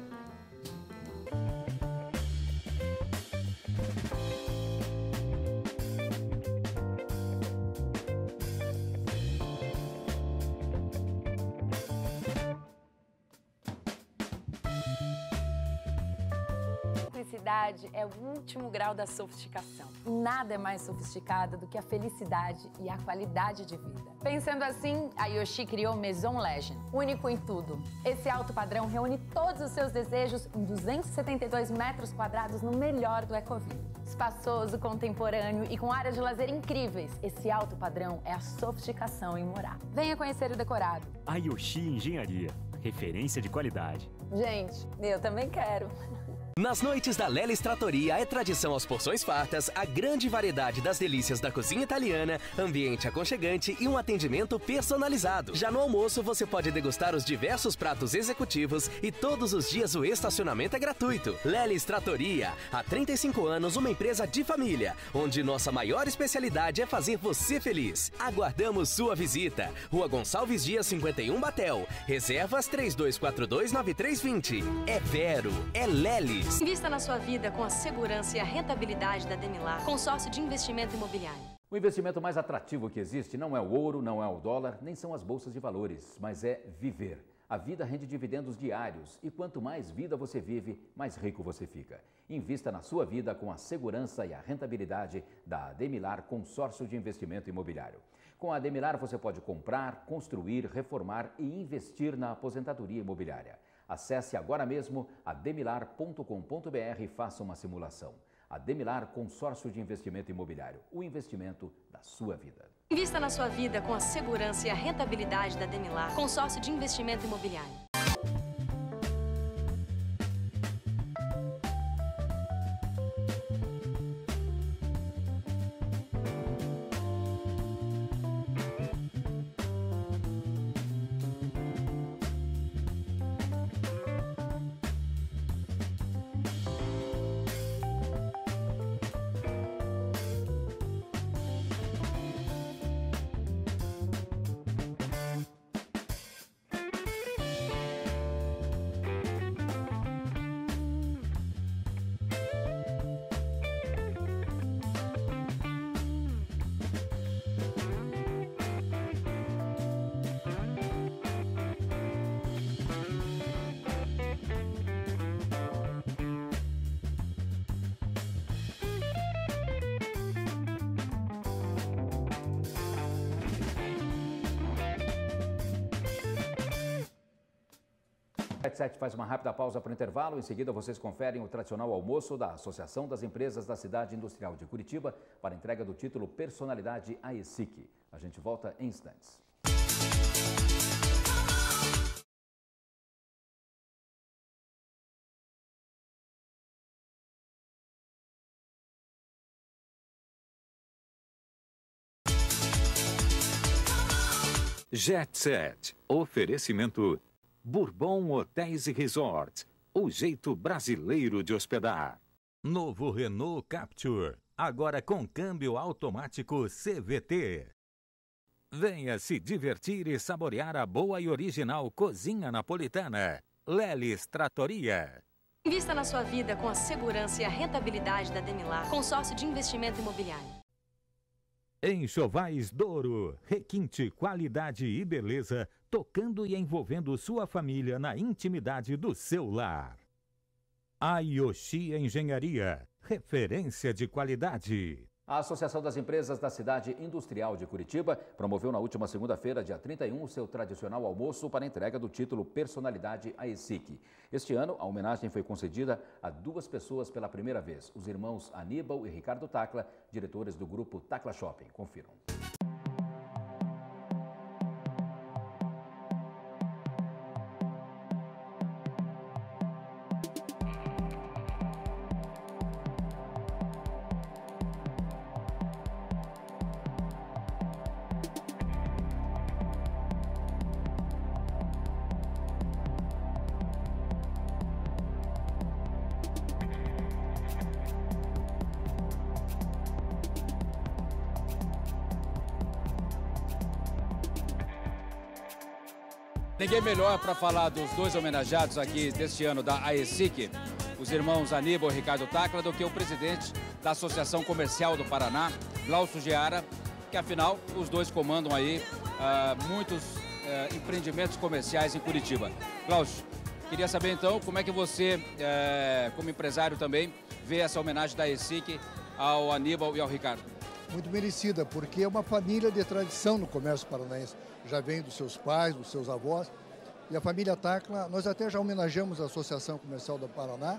Felicidade é o último grau da sofisticação. Nada é mais sofisticado do que a felicidade e a qualidade de vida. Pensando assim, a Yoshi criou Maison Legend, único em tudo. Esse alto padrão reúne todos os seus desejos em 272 metros quadrados no melhor do Ecoville. Espaçoso, contemporâneo e com áreas de lazer incríveis, esse alto padrão é a sofisticação em morar. Venha conhecer o decorado. A Yoshi Engenharia, referência de qualidade. Gente, eu também quero. Nas noites da Lelis Trattoria é tradição às porções fartas, a grande variedade das delícias da cozinha italiana, ambiente aconchegante e um atendimento personalizado. Já no almoço você pode degustar os diversos pratos executivos e todos os dias o estacionamento é gratuito. Lelis Trattoria, há 35 anos uma empresa de família, onde nossa maior especialidade é fazer você feliz. Aguardamos sua visita. Rua Gonçalves Dias 51 Batel. Reservas 3242-9320. É Vero, é Lelis. Invista na sua vida com a segurança e a rentabilidade da Demilar, consórcio de investimento imobiliário. O investimento mais atrativo que existe não é o ouro, não é o dólar, nem são as bolsas de valores, mas é viver. A vida rende dividendos diários e quanto mais vida você vive, mais rico você fica. Invista na sua vida com a segurança e a rentabilidade da Demilar Consórcio de Investimento Imobiliário. Com a Demilar você pode comprar, construir, reformar e investir na aposentadoria imobiliária. Acesse agora mesmo ademilar.com.br e faça uma simulação. Ademilar Consórcio de Investimento Imobiliário, o investimento da sua vida. Invista na sua vida com a segurança e a rentabilidade da Demilar, consórcio de investimento imobiliário. Jet Set faz uma rápida pausa para o intervalo. Em seguida, vocês conferem o tradicional almoço da Associação das Empresas da Cidade Industrial de Curitiba para a entrega do título Personalidade AESIC. A gente volta em instantes. Jet Set. Oferecimento Bourbon Hotéis e Resorts. O jeito brasileiro de hospedar. Novo Renault Captur. Agora com câmbio automático CVT. Venha se divertir e saborear a boa e original cozinha napolitana. Lelis Trattoria. Invista na sua vida com a segurança e a rentabilidade da Demilar, consórcio de investimento imobiliário. Enxovais Douro, requinte, qualidade e beleza, tocando e envolvendo sua família na intimidade do seu lar. Ayoshi Engenharia, referência de qualidade. A Associação das Empresas da Cidade Industrial de Curitiba promoveu na última segunda-feira, dia 31, o seu tradicional almoço para a entrega do título Personalidade AESIC. Este ano, a homenagem foi concedida a 2 pessoas pela primeira vez, os irmãos Aníbal e Ricardo Tacla, diretores do grupo Tacla Shopping. Confiram. Ninguém melhor para falar dos 2 homenageados aqui deste ano da AESIC, os irmãos Aníbal e Ricardo Tacla, do que o presidente da Associação Comercial do Paraná, Glaucio Geara, que afinal os dois comandam aí muitos empreendimentos comerciais em Curitiba. Glaucio, queria saber então como é que você, como empresário também, vê essa homenagem da AESIC ao Aníbal e ao Ricardo. Muito merecida, porque é uma família de tradição no comércio paranaense. Já vem dos seus pais, dos seus avós. E a família Tacla, nós até já homenageamos a Associação Comercial do Paraná,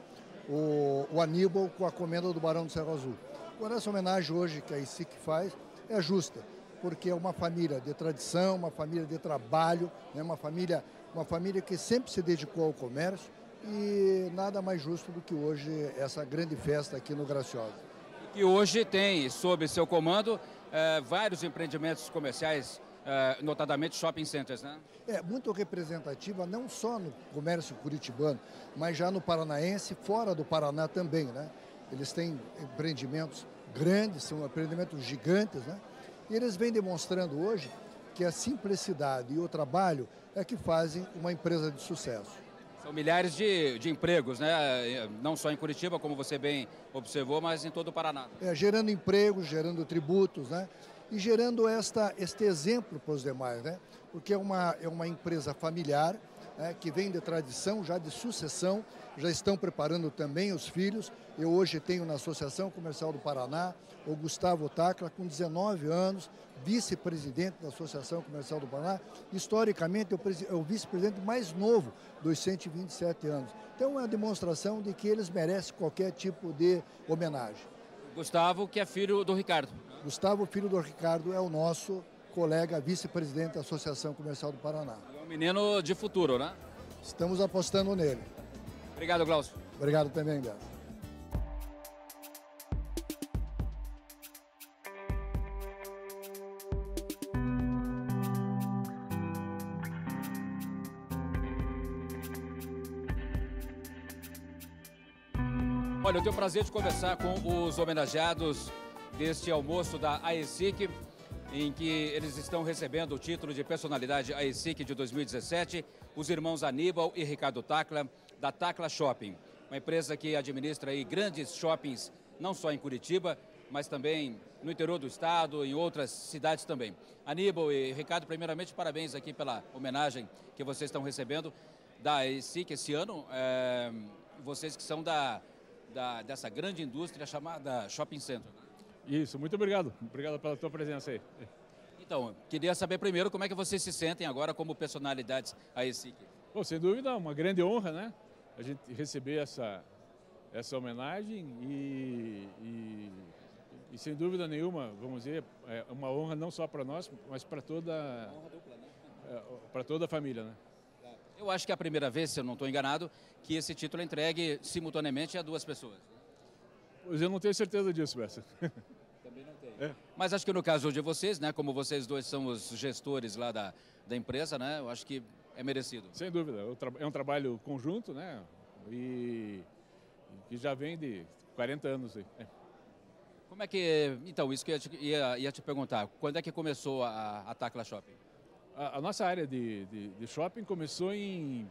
o Aníbal com a comenda do Barão do Cerro Azul. Agora, essa homenagem hoje que a AESIC faz é justa, porque é uma família de tradição, uma família de trabalho, né? uma família que sempre se dedicou ao comércio e nada mais justo do que hoje essa grande festa aqui no Graciosa. E hoje tem, sob seu comando, vários empreendimentos comerciais, notadamente shopping centers, né? É muito representativa, não só no comércio curitibano, mas já no paranaense, fora do Paraná também, né? Eles têm empreendimentos grandes, são empreendimentos gigantes, né? E eles vêm demonstrando hoje que a simplicidade e o trabalho é que fazem uma empresa de sucesso. São milhares de empregos, né? Não só em Curitiba, como você bem observou, mas em todo o Paraná. Gerando empregos, gerando tributos, né? E gerando este exemplo para os demais, né? Porque é uma empresa familiar, né? Que vem de tradição, já de sucessão, já estão preparando também os filhos. Eu hoje tenho na Associação Comercial do Paraná o Gustavo Tacla, com 19 anos, vice-presidente da Associação Comercial do Paraná. Historicamente, é o vice-presidente mais novo dos 127 anos. Então, é uma demonstração de que eles merecem qualquer tipo de homenagem. Gustavo, que é filho do Ricardo. Gustavo, filho do Ricardo, é o nosso colega vice-presidente da Associação Comercial do Paraná. É um menino de futuro, né? Estamos apostando nele. Obrigado, Glaucio. Obrigado também, Glaucio. Olha, eu tenho o prazer de conversar com os homenageados deste almoço da AESIC, em que eles estão recebendo o título de Personalidade AESIC de 2017, os irmãos Aníbal e Ricardo Tacla, da Tacla Shopping, uma empresa que administra aí grandes shoppings, não só em Curitiba, mas também no interior do estado e em outras cidades também. Aníbal e Ricardo, primeiramente, parabéns aqui pela homenagem que vocês estão recebendo da AESIC esse ano, vocês que são dessa grande indústria chamada Shopping Center. Isso, muito obrigado. Obrigado pela tua presença aí. Então, queria saber primeiro como é que vocês se sentem agora como personalidades AESIC. Bom, sem dúvida, uma grande honra, né? A gente receber essa homenagem e sem dúvida nenhuma, vamos dizer, é uma honra não só para nós, mas para toda a família, né? Eu acho que é a primeira vez, se eu não estou enganado, que esse título é entregue simultaneamente a duas pessoas. Pois eu não tenho certeza disso, Bessa. Também não tenho. Mas acho que no caso de vocês, né, como vocês dois são os gestores lá da empresa, né, eu acho que é merecido. Sem dúvida, é um trabalho conjunto, né, e que já vem de 40 anos aí. Como é que, então, isso que eu ia te perguntar, quando é que começou a Tacla Shopping? A nossa área de shopping começou em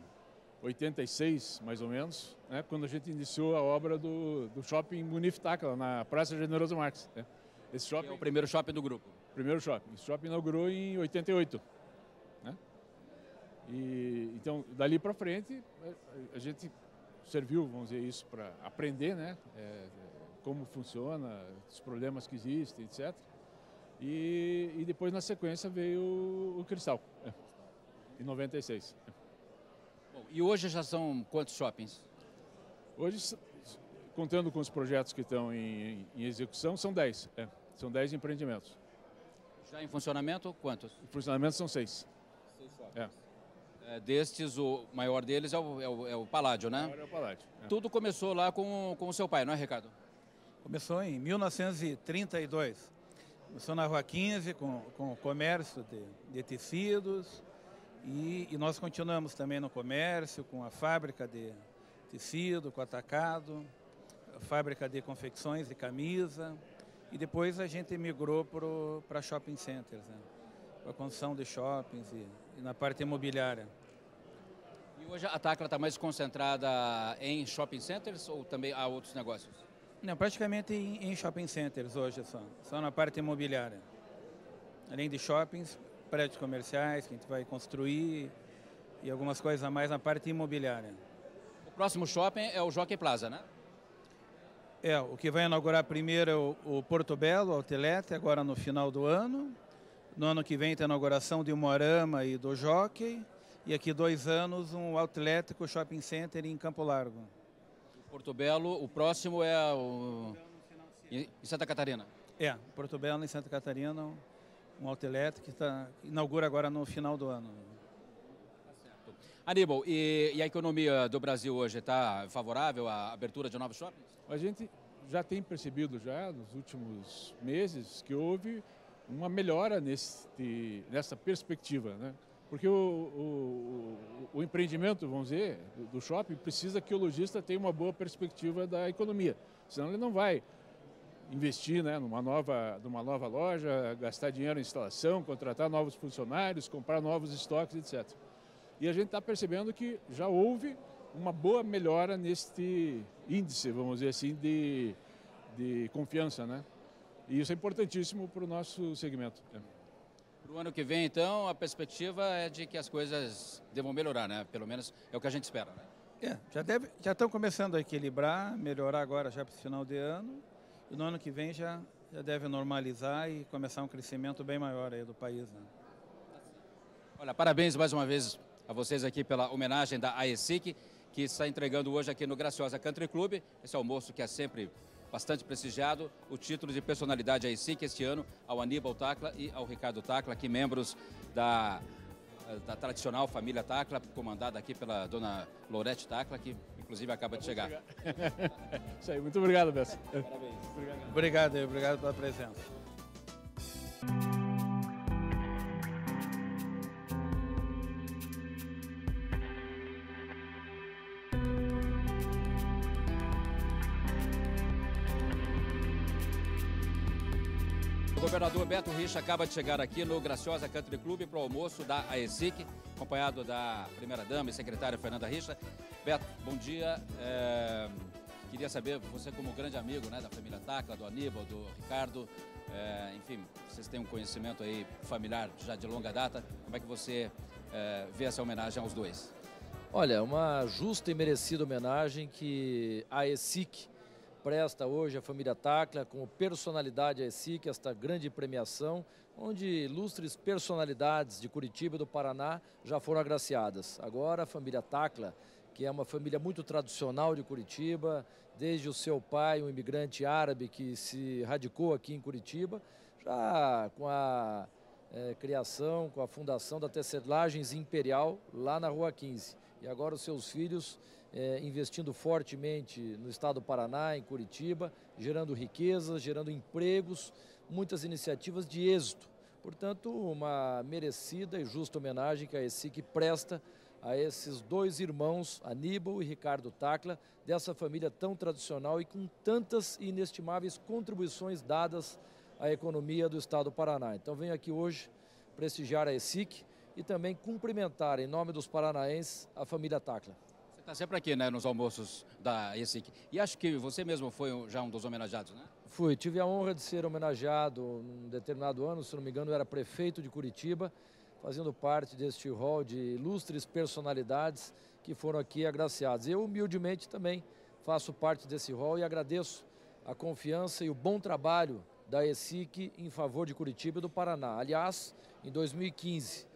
86, mais ou menos, né, quando a gente iniciou a obra do shopping Munif Tacla, na Praça Generoso Marques. Né. Esse shopping, é o primeiro shopping do grupo? Primeiro shopping. Esse shopping inaugurou em 88. Né. E, então, dali para frente, a gente serviu, vamos dizer isso, para aprender, né, como funciona, os problemas que existem, etc. E depois, na sequência, veio o Cristal, em 96. Bom, e hoje já são quantos shoppings? Hoje, contando com os projetos que estão em execução, são 10. São 10 empreendimentos. Já em funcionamento, quantos? Em funcionamento são 6. 6 shoppings. Destes, o maior deles é o Paládio, né? O maior é o Paládio. Tudo começou lá com o seu pai, não é, Ricardo? Começou em 1932. Começou na Rua 15 com o comércio de tecidos e nós continuamos também no comércio com a fábrica de tecido, com atacado, a fábrica de confecções de camisa e depois a gente migrou para shopping centers, né? Para a construção de shoppings e na parte imobiliária. E hoje a Tacla está mais concentrada em shopping centers ou também há outros negócios? Não, praticamente em shopping centers hoje só na parte imobiliária. Além de shoppings, prédios comerciais que a gente vai construir e algumas coisas a mais na parte imobiliária. O próximo shopping é o Jockey Plaza, né? O que vai inaugurar primeiro é o Porto Belo, o Outlet, agora no final do ano. No ano que vem tem a inauguração de Umuarama e do Jockey. E aqui 2 anos um Outlet com o Shopping Center em Campo Largo. Porto Belo, o próximo é em Santa Catarina? Porto Belo em Santa Catarina, um Outlet que inaugura agora no final do ano. Aníbal, e a economia do Brasil hoje está favorável à abertura de novos shoppings? A gente já tem percebido nos últimos meses que houve uma melhora nessa perspectiva, né? Porque o empreendimento, vamos dizer, do shopping precisa que o lojista tenha uma boa perspectiva da economia, senão ele não vai investir, né, numa nova loja, gastar dinheiro em instalação, contratar novos funcionários, comprar novos estoques, etc. E a gente está percebendo que já houve uma boa melhora neste índice, vamos dizer assim, de confiança, né? E isso é importantíssimo para o nosso segmento. Para o ano que vem, então, a perspectiva é de que as coisas devam melhorar, né? Pelo menos é o que a gente espera, né? Já estão começando a equilibrar, melhorar agora já para o final de ano. E no ano que vem já deve normalizar e começar um crescimento bem maior aí do país, né? Olha, parabéns mais uma vez a vocês aqui pela homenagem da AESIC, que está entregando hoje aqui no Graciosa Country Club, esse almoço que é sempre bastante prestigiado, o título de personalidade AESIC este ano ao Aníbal Tacla e ao Ricardo Tacla, aqui membros da tradicional família Tacla, comandada aqui pela dona Lorete Tacla, que inclusive acaba de chegar. Isso aí, muito obrigado, Bessa. Parabéns. Obrigado pela presença. O governador Beto Richa acaba de chegar aqui no Graciosa Country Club para o almoço da AESIC, acompanhado da primeira-dama e secretária Fernanda Richa. Beto, bom dia. Queria saber, você como grande amigo, né, da família Tacla, do Aníbal, do Ricardo, enfim, vocês têm um conhecimento aí familiar já de longa data, como é que você vê essa homenagem aos dois? Olha, uma justa e merecida homenagem que a AESIC presta hoje a família Tacla, com personalidade a ESIC, esta grande premiação, onde ilustres personalidades de Curitiba e do Paraná já foram agraciadas. Agora a família Tacla, que é uma família muito tradicional de Curitiba, desde o seu pai, um imigrante árabe que se radicou aqui em Curitiba, já com a criação, com a fundação da Tecelagens Imperial, lá na Rua 15. E agora os seus filhos investindo fortemente no estado do Paraná, em Curitiba, gerando riquezas, gerando empregos, muitas iniciativas de êxito. Portanto, uma merecida e justa homenagem que a ESIC presta a esses dois irmãos, Aníbal e Ricardo Tacla, dessa família tão tradicional e com tantas e inestimáveis contribuições dadas à economia do estado do Paraná. Então venho aqui hoje prestigiar a ESIC e também cumprimentar, em nome dos paranaenses, a família Tacla. Você está sempre aqui, né, nos almoços da ESIC. E acho que você mesmo foi já um dos homenageados, né? Fui, tive a honra de ser homenageado num determinado ano, se não me engano, eu era prefeito de Curitiba, fazendo parte deste rol de ilustres personalidades que foram aqui agraciados. Eu, humildemente, também faço parte desse rol e agradeço a confiança e o bom trabalho da ESIC em favor de Curitiba e do Paraná. Aliás, em 2015,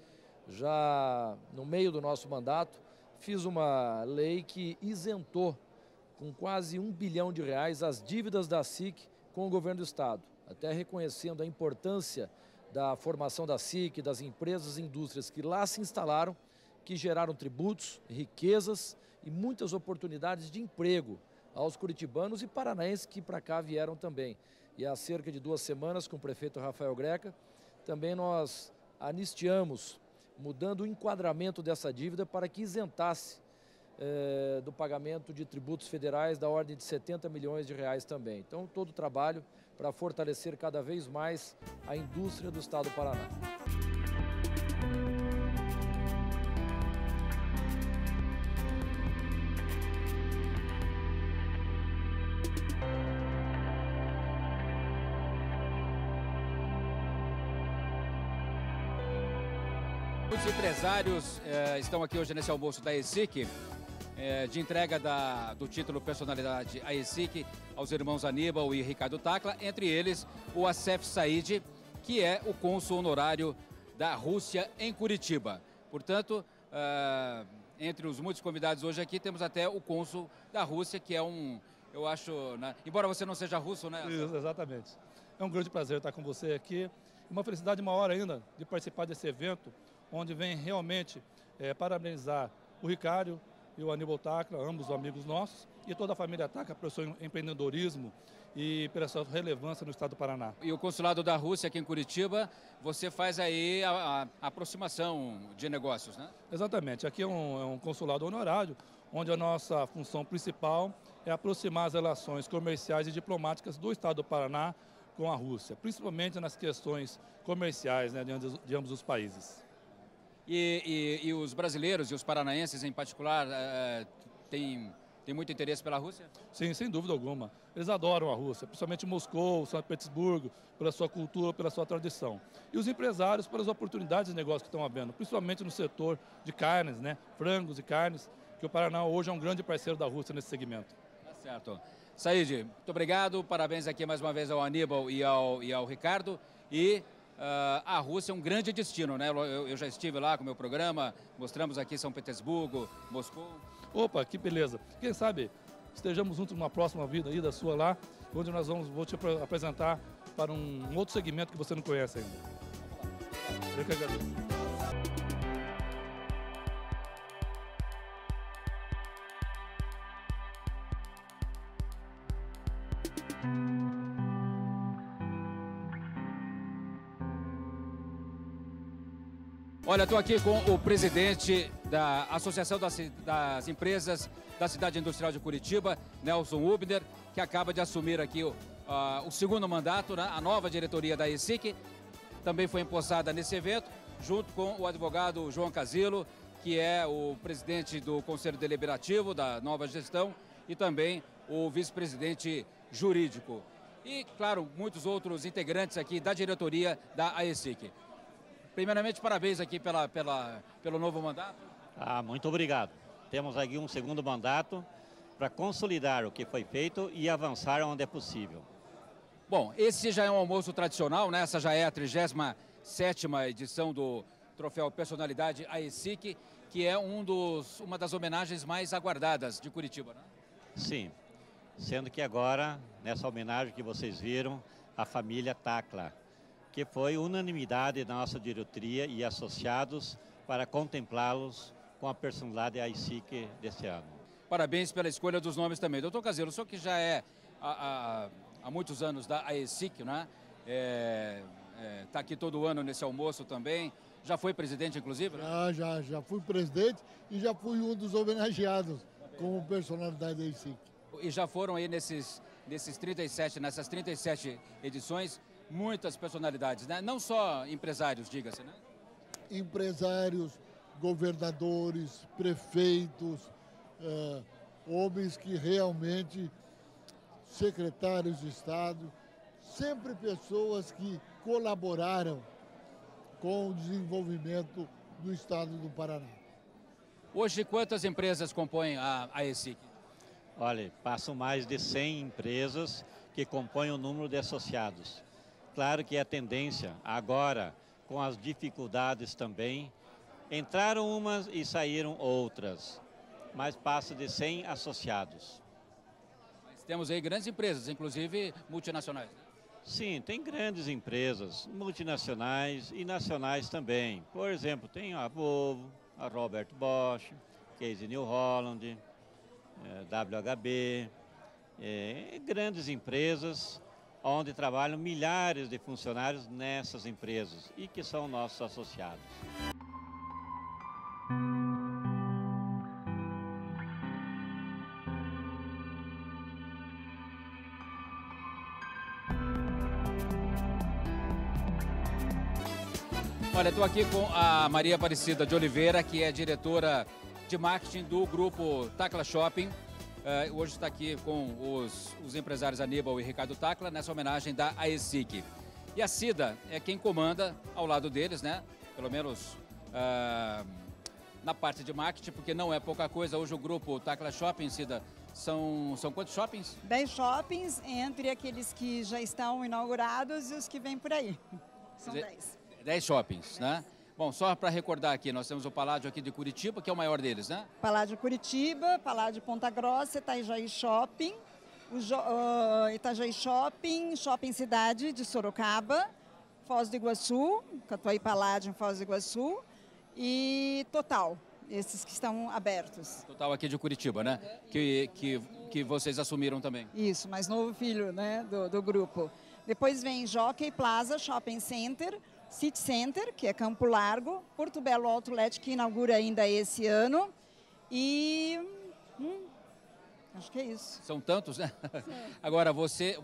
já no meio do nosso mandato, fiz uma lei que isentou com quase R$1 bilhão as dívidas da SIC com o governo do estado, até reconhecendo a importância da formação da SIC, das empresas e indústrias que lá se instalaram, que geraram tributos, riquezas e muitas oportunidades de emprego aos curitibanos e paranaenses que para cá vieram também. E há cerca de 2 semanas, com o prefeito Rafael Greca, também nós anistiamos, mudando o enquadramento dessa dívida para que isentasse do pagamento de tributos federais da ordem de R$70 milhões também. Então, todo o trabalho para fortalecer cada vez mais a indústria do estado do Paraná. Os empresários estão aqui hoje nesse almoço da ESIC, de entrega do título Personalidade à ESIC aos irmãos Aníbal e Ricardo Tacla, entre eles o Assef Said, que é o cônsul honorário da Rússia em Curitiba. Portanto, entre os muitos convidados hoje aqui, temos até o cônsul da Rússia, que é eu acho, né, embora você não seja russo, né? Isso, exatamente. É um grande prazer estar com você aqui. Uma felicidade maior ainda de participar desse evento, onde vem realmente parabenizar o Ricardo e o Aníbal Tacla, ambos amigos nossos, e toda a família Tacla pelo seu empreendedorismo e pela sua relevância no estado do Paraná. E o consulado da Rússia aqui em Curitiba, você faz aí a aproximação de negócios, né? Exatamente. Aqui é um consulado honorário, onde a nossa função principal é aproximar as relações comerciais e diplomáticas do estado do Paraná com a Rússia, principalmente nas questões comerciais, né, de ambos os países. E os brasileiros e os paranaenses em particular têm muito interesse pela Rússia? Sim, sem dúvida alguma. Eles adoram a Rússia, principalmente Moscou, São Petersburgo, pela sua cultura, pela sua tradição. E os empresários pelas oportunidades de negócio que estão havendo, principalmente no setor de carnes, né, frangos e carnes, que o Paraná hoje é um grande parceiro da Rússia nesse segmento. Tá certo. Said, muito obrigado, parabéns aqui mais uma vez ao Aníbal e ao Ricardo. E a Rússia é um grande destino, né? Eu já estive lá com o meu programa, mostramos aqui São Petersburgo, Moscou. Opa, que beleza. Quem sabe estejamos juntos numa próxima vida aí da sua lá, onde vou te apresentar para um outro segmento que você não conhece ainda. Eu que agradeço. Olha, estou aqui com o presidente da Associação das Empresas da Cidade Industrial de Curitiba, Nelson Hubner, que acaba de assumir aqui o segundo mandato, né? A nova diretoria da ESIC também foi empossada nesse evento, junto com o advogado João Casilo, que é o presidente do Conselho Deliberativo da nova gestão e também o vice-presidente jurídico. E, claro, muitos outros integrantes aqui da diretoria da ESIC. Primeiramente, parabéns aqui pelo novo mandato. Muito obrigado. Temos aqui um segundo mandato para consolidar o que foi feito e avançar onde é possível. Bom, esse já é um almoço tradicional, né? Essa já é a 37ª edição do Troféu Personalidade AESIC, que é uma das homenagens mais aguardadas de Curitiba, né? Sim, sendo que agora, nessa homenagem que vocês viram, a família Tacla, que foi unanimidade da nossa diretoria e associados para contemplá-los com a personalidade AESIC desse ano. Parabéns pela escolha dos nomes também. Doutor Caseiro, o senhor que já é há muitos anos da AESIC, né? Está aqui todo ano nesse almoço também. Já foi presidente, inclusive? Né? Já fui presidente e já fui um dos homenageados como personalidade da AESIC. E já foram aí nessas 37 edições, muitas personalidades, né? Não só empresários, diga-se, né? Empresários, governadores, prefeitos, homens que realmente, secretários de Estado, sempre pessoas que colaboraram com o desenvolvimento do Estado do Paraná. Hoje, quantas empresas compõem a AESIC? Olha, passam mais de 100 empresas que compõem o número de associados. Claro que a tendência agora, com as dificuldades também, entraram umas e saíram outras, mas passa de 100 associados. Mas temos aí grandes empresas, inclusive multinacionais. Sim, tem grandes empresas, multinacionais e nacionais também. Por exemplo, tem a Volvo, a Robert Bosch, Case New Holland, WHB, grandes empresas onde trabalham milhares de funcionários nessas empresas e que são nossos associados. Olha, estou aqui com a Maria Aparecida de Oliveira, que é diretora de marketing do grupo Tacla Shopping. Hoje está aqui com os empresários Aníbal e Ricardo Tacla, nessa homenagem da AESIC. E a Cida é quem comanda ao lado deles, né? Pelo menos na parte de marketing, porque não é pouca coisa. Hoje o grupo Tacla Shopping, Cida, são quantos shoppings? 10 shoppings, entre aqueles que já estão inaugurados e os que vêm por aí. São 10. 10 shoppings, né? Bom, só para recordar aqui, nós temos o Paládio aqui de Curitiba, que é o maior deles, né? Paládio Curitiba, Paládio Ponta Grossa, Itajaí Shopping, Itajaí Shopping, Shopping Cidade de Sorocaba, Foz do Iguaçu, Catuaí Paládio em Foz do Iguaçu e Total, esses que estão abertos. Total aqui de Curitiba, né? Que vocês assumiram também. Isso, mais novo filho, né, do grupo. Depois vem Jockey Plaza Shopping Center, City Center, que é Campo Largo, Porto Belo Outlet, que inaugura ainda esse ano, e acho que é isso. São tantos, né? Agora, você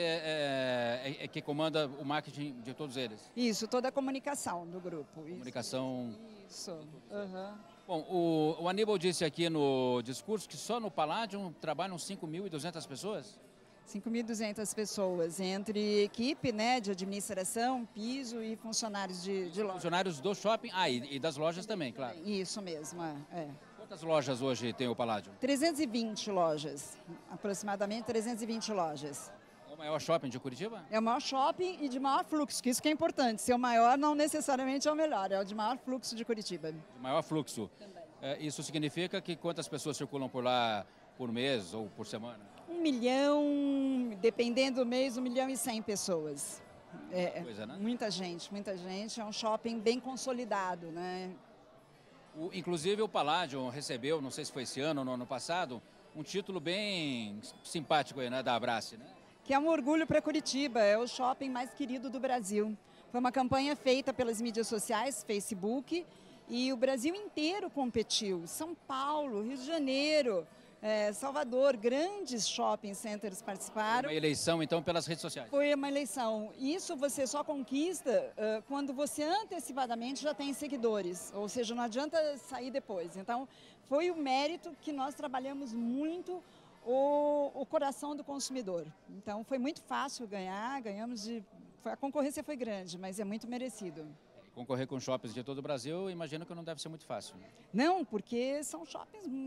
é que comanda o marketing de todos eles? Isso, toda a comunicação do grupo. Comunicação... Isso. Uhum. Bom, o Aníbal disse aqui no discurso que só no Paládio trabalham 5.200 pessoas? 5.200 pessoas, entre equipe, né, de administração, piso e funcionários de loja. Funcionários do shopping, e das lojas também, claro. Isso mesmo, é. Quantas lojas hoje tem o Paládio? 320 lojas, aproximadamente 320 lojas. É o maior shopping de Curitiba? É o maior shopping e de maior fluxo, que isso que é importante. Ser o maior não necessariamente é o melhor, é o de maior fluxo de Curitiba. De maior fluxo. Isso significa que quantas pessoas circulam por lá por mês ou por semana? 1 milhão, dependendo do mês, 1.100.000 pessoas. Coisa, né? Muita gente. É um shopping bem consolidado, né? Inclusive o Paládio recebeu, não sei se foi esse ano ou no ano passado, um título bem simpático aí, né, da Abrace, né? Que é um orgulho para Curitiba, é o shopping mais querido do Brasil. Foi uma campanha feita pelas mídias sociais, Facebook, e o Brasil inteiro competiu. São Paulo, Rio de Janeiro, Salvador, grandes shopping centers participaram. Uma eleição, então, pelas redes sociais. Foi uma eleição. Isso você só conquista quando você antecipadamente já tem seguidores, ou seja, não adianta sair depois. Então, foi o mérito que nós trabalhamos muito o coração do consumidor. Então, foi muito fácil ganhar, a concorrência foi grande, mas é muito merecido. Concorrer com shoppings de todo o Brasil, imagino que não deve ser muito fácil. Né? Não, porque são shoppings muito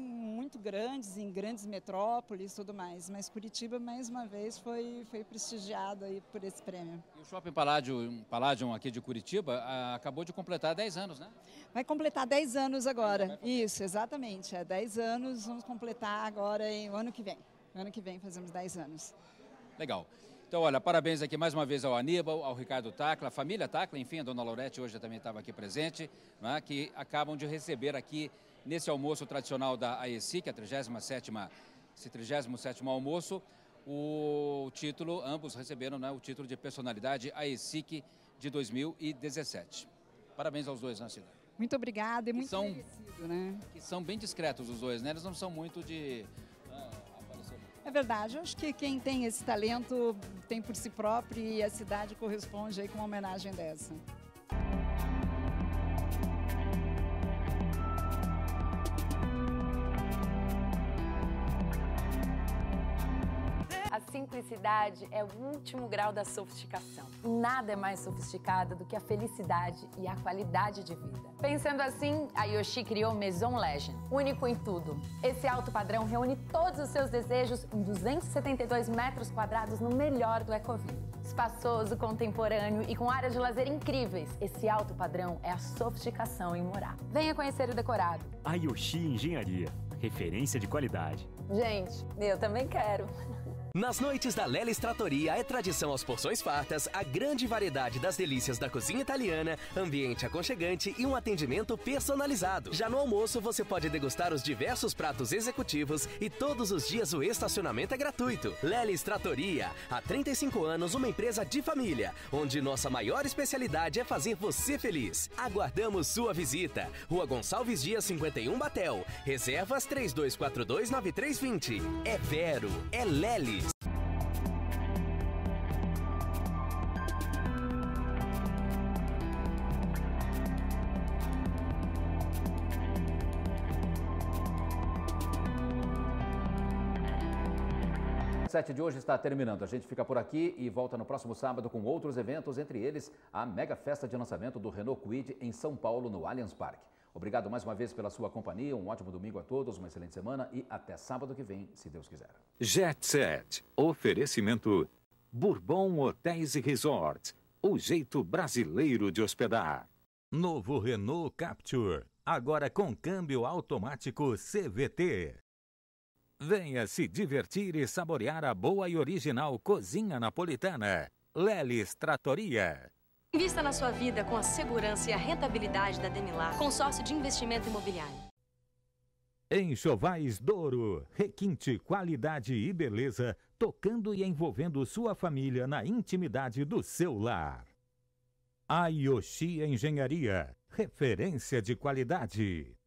muito grandes, em grandes metrópoles e tudo mais. Mas Curitiba, mais uma vez, foi prestigiado aí por esse prêmio. E o Shopping Palladium aqui de Curitiba acabou de completar 10 anos, né? Vai completar 10 anos agora. Isso, exatamente. 10 anos, vamos completar agora o ano que vem. Ano que vem fazemos 10 anos. Legal. Então, olha, parabéns aqui mais uma vez ao Aníbal, ao Ricardo Tacla, a família Tacla, enfim, a dona Laurete hoje também estava aqui presente, né, que acabam de receber aqui nesse almoço tradicional da AESIC, a 37º almoço, o título, ambos receberam, né, o título de personalidade AESIC de 2017. Parabéns aos dois, né, Cida? Muito obrigada e muito merecido, né? Que são bem discretos os dois, né? Eles não são muito de... É verdade, eu acho que quem tem esse talento tem por si próprio e a cidade corresponde aí com uma homenagem dessa. A simplicidade é o último grau da sofisticação. Nada é mais sofisticado do que a felicidade e a qualidade de vida. Pensando assim, a Yoshi criou Maison Legend, único em tudo. Esse alto padrão reúne todos os seus desejos em 272 metros quadrados no melhor do Ecoville. Espaçoso, contemporâneo e com áreas de lazer incríveis, esse alto padrão é a sofisticação em morar. Venha conhecer o decorado. A Yoshi Engenharia, referência de qualidade. Gente, eu também quero. Nas noites da Lelis Trattoria é tradição às porções fartas, a grande variedade das delícias da cozinha italiana, ambiente aconchegante e um atendimento personalizado. Já no almoço você pode degustar os diversos pratos executivos e todos os dias o estacionamento é gratuito. Lelis Trattoria, há 35 anos uma empresa de família, onde nossa maior especialidade é fazer você feliz. Aguardamos sua visita. Rua Gonçalves Dias 51 Batel. Reservas 3242-9320. É Vero, é Lelis. 7 de hoje está terminando. A gente fica por aqui e volta no próximo sábado com outros eventos, entre eles a mega festa de lançamento do Renault Kwid em São Paulo, no Allianz Parque. Obrigado mais uma vez pela sua companhia, um ótimo domingo a todos, uma excelente semana e até sábado que vem, se Deus quiser. Jet Set, oferecimento Bourbon Hotéis e Resorts, o jeito brasileiro de hospedar. Novo Renault Captur, agora com câmbio automático CVT. Venha se divertir e saborear a boa e original cozinha napolitana. Lelis Trattoria. Invista na sua vida com a segurança e a rentabilidade da Demilar, consórcio de investimento imobiliário. Enxovais Douro, requinte, qualidade e beleza, tocando e envolvendo sua família na intimidade do seu lar. A Yoshi Engenharia, referência de qualidade.